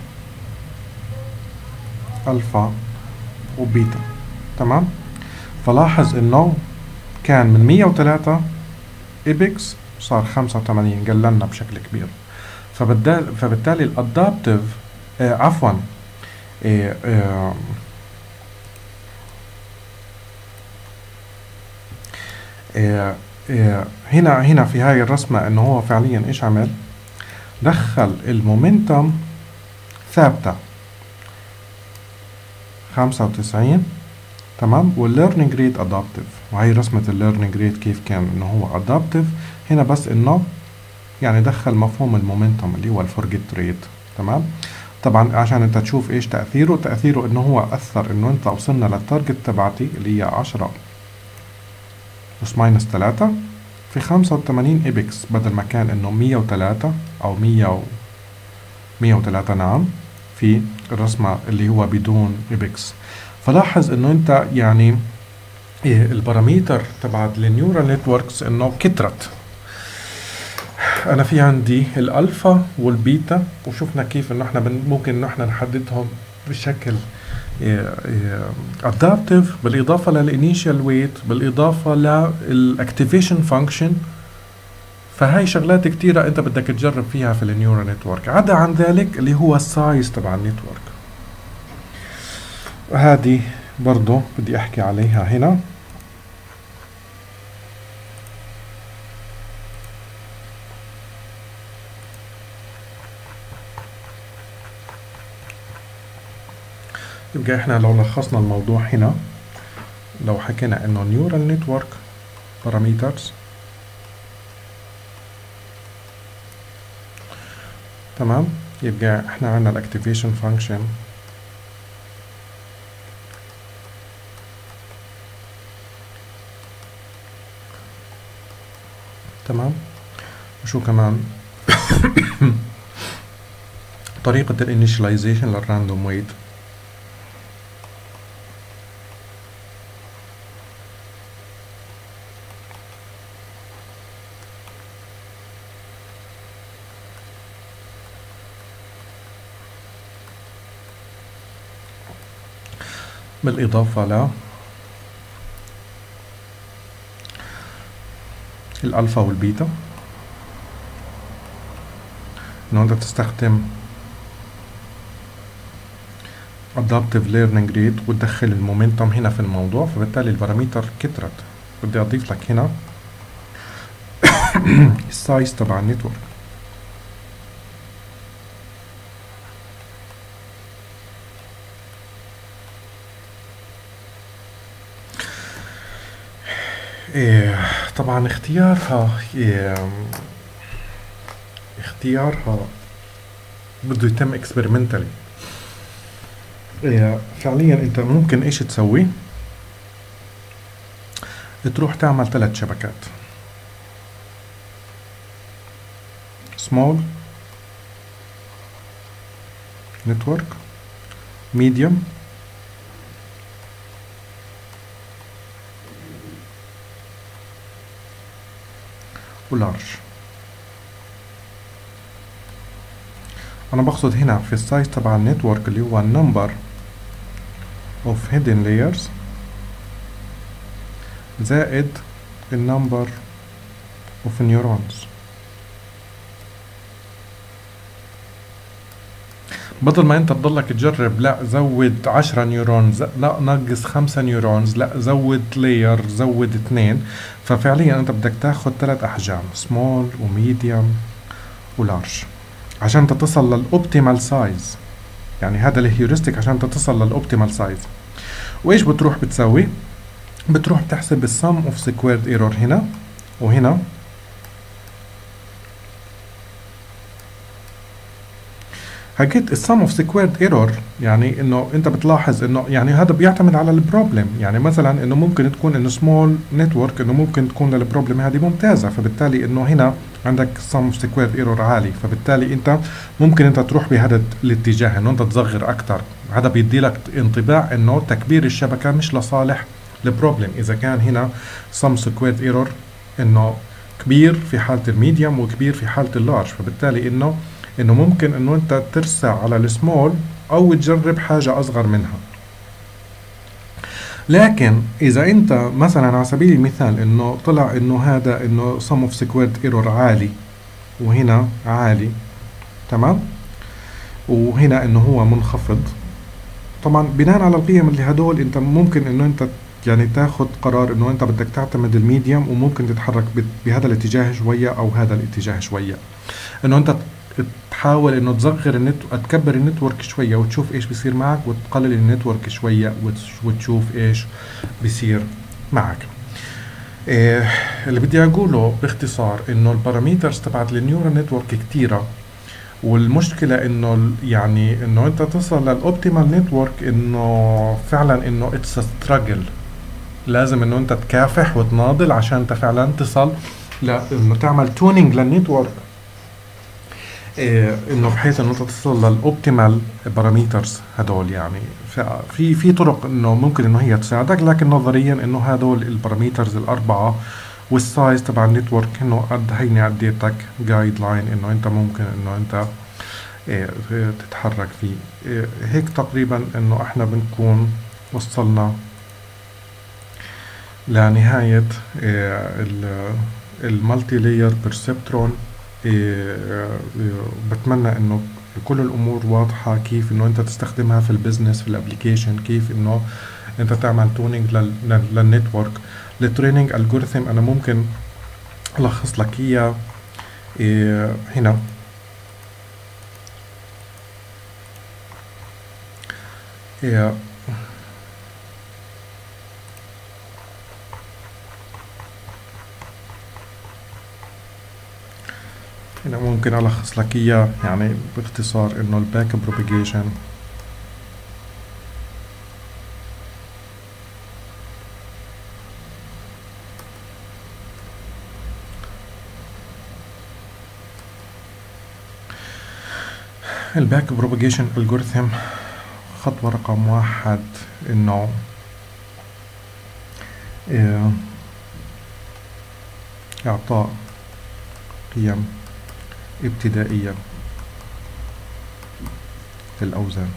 Speaker 1: الفا وبيتا. تمام؟ فلاحظ انه كان من مية وثلاثة ايبكس صار خمسة وثمانين، قللنا بشكل كبير. فبالتالي فبالتالي الادابتيف آه عفوا آه آه آه إيه هنا هنا في هاي الرسمة انه هو فعليا ايش عمل؟ دخل المومنتم ثابتة خمسة وتسعين، تمام، والليرنينج ريت ادابتيف. وهي رسمة الليرنينج ريت كيف كان انه هو ادابتيف هنا، بس انه يعني دخل مفهوم المومنتم اللي هو الفورجيت ريت. تمام. طبعا عشان انت تشوف ايش تأثيره، تأثيره انه هو اثر انه انت وصلنا للتارجت تبعتي اللي هي عشرة بلس ماينس ثلاثة في خمسة وثمانين ايبكس، بدل ما كان انه مية وثلاثة او مية مية وثلاثة، نعم، في الرسمة اللي هو بدون ايبكس. فلاحظ انه انت يعني إيه الباراميتر تبعت النيورال نتوركس انه كترت. انا في عندي الالفا والبيتا، وشفنا كيف انه احنا ممكن انه احنا نحددهم بشكل ادابتيف، بالاضافه للانيشال ويت، بالاضافه للاكتيفيشن فانكشن. فهاي شغلات كتيره انت بدك تجرب فيها في النيورال نتورك. عدا عن ذلك اللي هو السايز تبع النتورك، هذه برضه بدي احكي عليها هنا. يبقى احنا لو لخصنا الموضوع هنا، لو حكينا انه نيورال نتورك باراميترز، تمام، يبقى احنا عندنا الاكتيفيشن فانكشن، تمام، وشو كمان طريقة الانيشاليزيشن للراندوم ويت، بالإضافة ل الألفا والبيتا، إنه أنت تستخدم adaptive learning rate وتدخل المومنتم هنا في الموضوع، فبالتالي الباراميتر كترت. بدي أضيف لك هنا السايز تبع النتورك. إيه طبعا اختيارها إيه اختيارها بده يتم اكسبيرمنتالي. إيه فعليا انت ممكن ايش تسوي؟ تروح تعمل ثلاث شبكات، small network، medium، ولارج. انا بقصد هنا في السايز تبع النتورك اللي هو number of hidden layers زائد النمبر of neurons. بدل ما انت تضلك تجرب لا زود عشرة نيورونز، لا نقص خمسة نيورونز، لا زود لاير، زود اثنين. ففعليا انت بدك تاخد ثلاث احجام، سمول وميديوم ولارج، عشان تصل للاوبتيمال سايز. يعني هذا الهيورستيك عشان تصل للاوبتيمال سايز. وايش بتروح بتسوي؟ بتروح بتحسب السم اوف سكويرد ايرور هنا وهنا، حكيت السم اوف سكويرد ايرور، يعني انه انت بتلاحظ انه يعني هذا بيعتمد على البروبلم. يعني مثلا انه ممكن تكون انه سمول نتورك انه ممكن تكون للبروبلم هذه ممتازه، فبالتالي انه هنا عندك سم اوف سكويرد ايرور عالي، فبالتالي انت ممكن انت تروح بهذا الاتجاه انه انت تصغر اكثر. هذا بيدي لك انطباع انه تكبير الشبكه مش لصالح البروبلم. اذا كان هنا سم سكويرد ايرور انه كبير في حاله الميديوم وكبير في حاله اللارج، فبالتالي انه انه ممكن انه انت ترسع على السمول او تجرب حاجة اصغر منها. لكن اذا انت مثلا على سبيل المثال انه طلع انه هذا انه sum of squared error عالي وهنا عالي، تمام، وهنا انه هو منخفض، طبعا بناء على القيم اللي هدول انت ممكن انه انت يعني تاخد قرار انه انت بدك تعتمد الميديم وممكن تتحرك بهذا الاتجاه شوية او هذا الاتجاه شوية. انه انت تحاول انه تصغر النت تكبر النتورك شوية وتشوف ايش بيصير معك، وتقلل النتورك شوية وتشوف ايش بيصير معك. إيه اللي بدي اقوله باختصار انه الباراميترز تبعت النيورال نتورك كتيرة، والمشكلة انه يعني انه انت تصل للاوبتيمال نتورك انه فعلا انه اتس ستراجل، لازم انه انت تكافح وتناضل عشان انت فعلا تصل لانه تعمل تونينج للنتورك، إيه انه بحيث انه انت تصل للاوبتيمال باراميترز هدول. يعني في في طرق انه ممكن انه هي تساعدك، لكن نظريا انه هدول الباراميترز الاربعه والسايز تبع النتورك انه قد هيني اديتك جايد لاين انه انت ممكن انه انت إيه تتحرك فيه. إيه هيك تقريبا انه احنا بنكون وصلنا لنهاية إيه المالتي لاير بيرسبترون. إيه بتمنى انه كل الامور واضحة، كيف انه انت تستخدمها في البزنس في الابليكيشن، كيف انه انت تعمل تونينج للنتورك. التريننج الجوريثم انا ممكن الخص لك اياه إيه هنا. إيه هنا ممكن ألخص لك إياه يعني باختصار إنه الباك بروبيجيشن الباك بروبيجيشن الجوريثم خطوة رقم واحد إنه إيه إعطاء قيم ابتدائية للأوزان،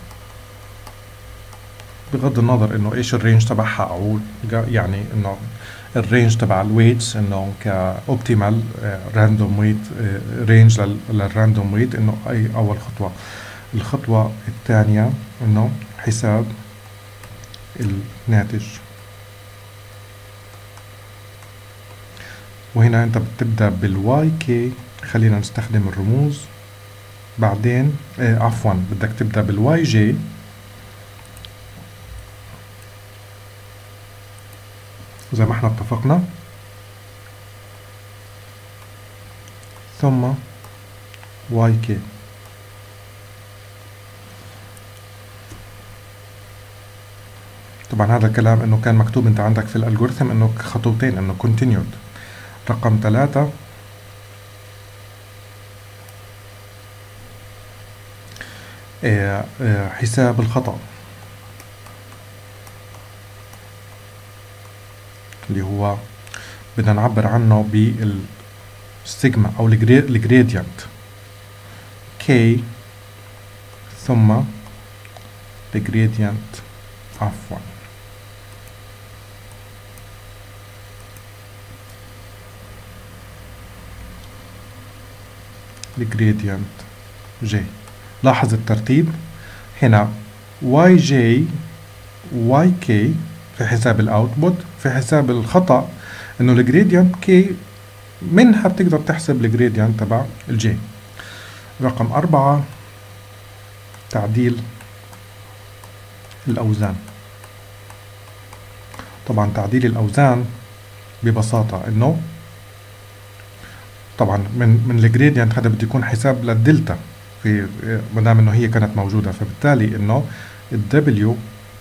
Speaker 1: بغض النظر انه ايش الرينج تبعها، او يعني انه الرينج تبع الويتس انه كاوبتيمال راندوم ويت رينج للراندوم ويت، انه اي اول خطوة. الخطوة الثانية انه حساب الناتج، وهنا انت بتبدأ بالواي كي، خلينا نستخدم الرموز. بعدين آه عفوا بدك تبدأ بالواي جي، زي ما احنا اتفقنا، ثم واي كي. طبعا هذا الكلام انه كان مكتوب انت عندك في الالجوريثم انه خطوتين، انه continued. رقم ثلاثة آه آه حساب الخطأ، اللي هو بدنا نعبر عنه بالسيجما او الجريدينت كي ثم الجريدينت عفوا الجريدينت جي. لاحظ الترتيب هنا واي جي واي كي في حساب الاوتبوت، في حساب الخطأ انه الجريدينت كي منها بتقدر تحسب الجريدينت تبع الجي. رقم أربعة تعديل الأوزان. طبعا تعديل الأوزان ببساطة انه طبعا من من الجريدينت هذا بده يكون حساب للدلتا في ما دام انه هي كانت موجودة، فبالتالي انه الدبليو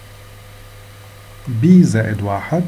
Speaker 1: بي زائد واحد.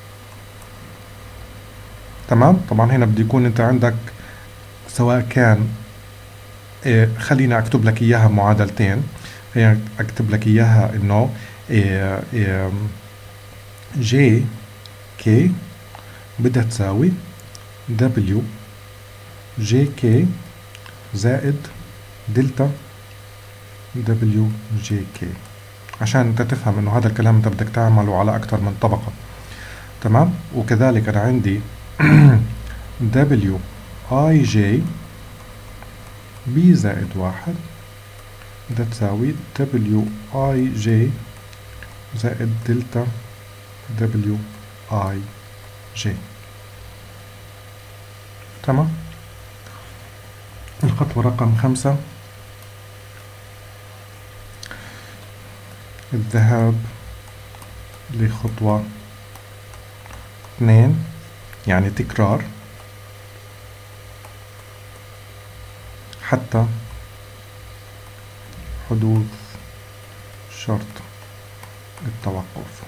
Speaker 1: تمام. طبعا هنا بده يكون انت عندك سواء كان إيه خلينا اكتب لك اياها معادلتين. خلينا اكتب لك اياها انه إيه إيه جي كي بدها تساوي دبليو جي كي زائد دلتا دبليو جي كي، عشان انت تفهم انه هذا الكلام انت بدك تعمله على اكثر من طبقة. تمام. وكذلك انا عندي دبليو اي جي بي زائد واحد بدها تساوي دبليو اي جي زائد دلتا دبليو اي جي. تمام. الخطوة رقم خمسة، الذهاب لخطوة اثنين، يعني تكرار حتى حدوث شرط التوقف.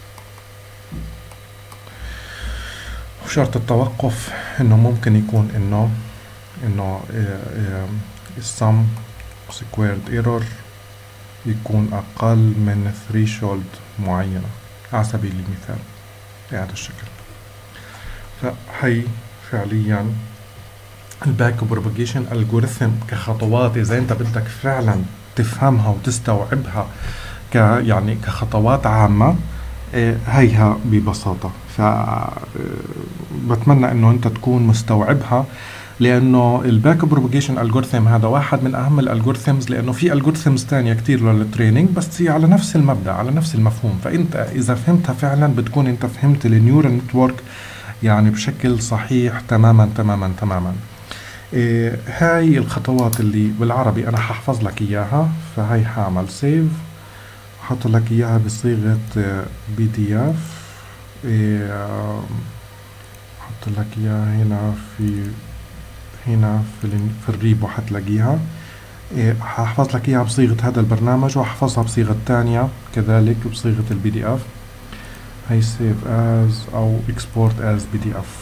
Speaker 1: وشرط التوقف انه ممكن يكون انه انه السم سكويرد ايرور يكون اقل من threshold معينة على سبيل المثال بهذا الشكل. فهي فعليا الباك بروباجيشن الجوريثم كخطوات، اذا انت بدك فعلا تفهمها وتستوعبها ك يعني كخطوات عامة، هيها ببساطة. ف بتمنى انه انت تكون مستوعبها، لانه الباك بروباجيشن الجوريثم هذا واحد من اهم الالجوريثمز، لانه في الجوريثمز تانية كتير للتريننج بس هي على نفس المبدأ على نفس المفهوم. فانت اذا فهمتها فعلا بتكون انت فهمت النيورال نتورك يعني بشكل صحيح تماما تماما تماما. إيه هاي الخطوات اللي بالعربي انا ححفظ لك اياها، فهاي حاعمل سيف حط لك اياها بصيغة بي دي اف. إيه حط لك اياها هنا في هنا في, في الريبو حتلاقيها. إيه ححفظ لك اياها بصيغة هذا البرنامج، وحفظها بصيغة تانية كذلك بصيغة البي دي اف. هي سيف از او اكسبورت از بي دي اف.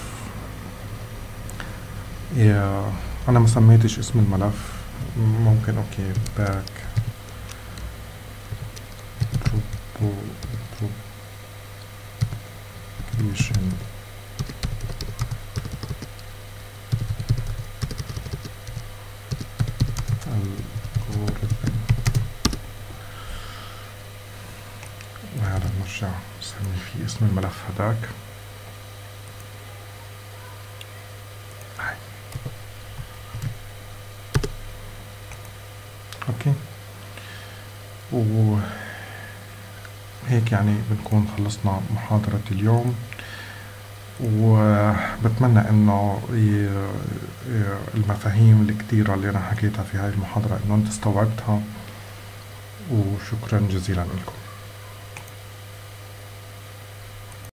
Speaker 1: إيه انا ما سميتش اسم الملف، ممكن اوكي باك propagation algorithm، وهذا نرجع نسمي فيه اسم الملف هذاك. اوكي، وهيك يعني بنكون خلصنا محاضرة اليوم، وبتمنى انه المفاهيم الكتيرة اللي انا حكيتها في هاي المحاضرة انه انت استوعبتها، وشكرا جزيلا لكم.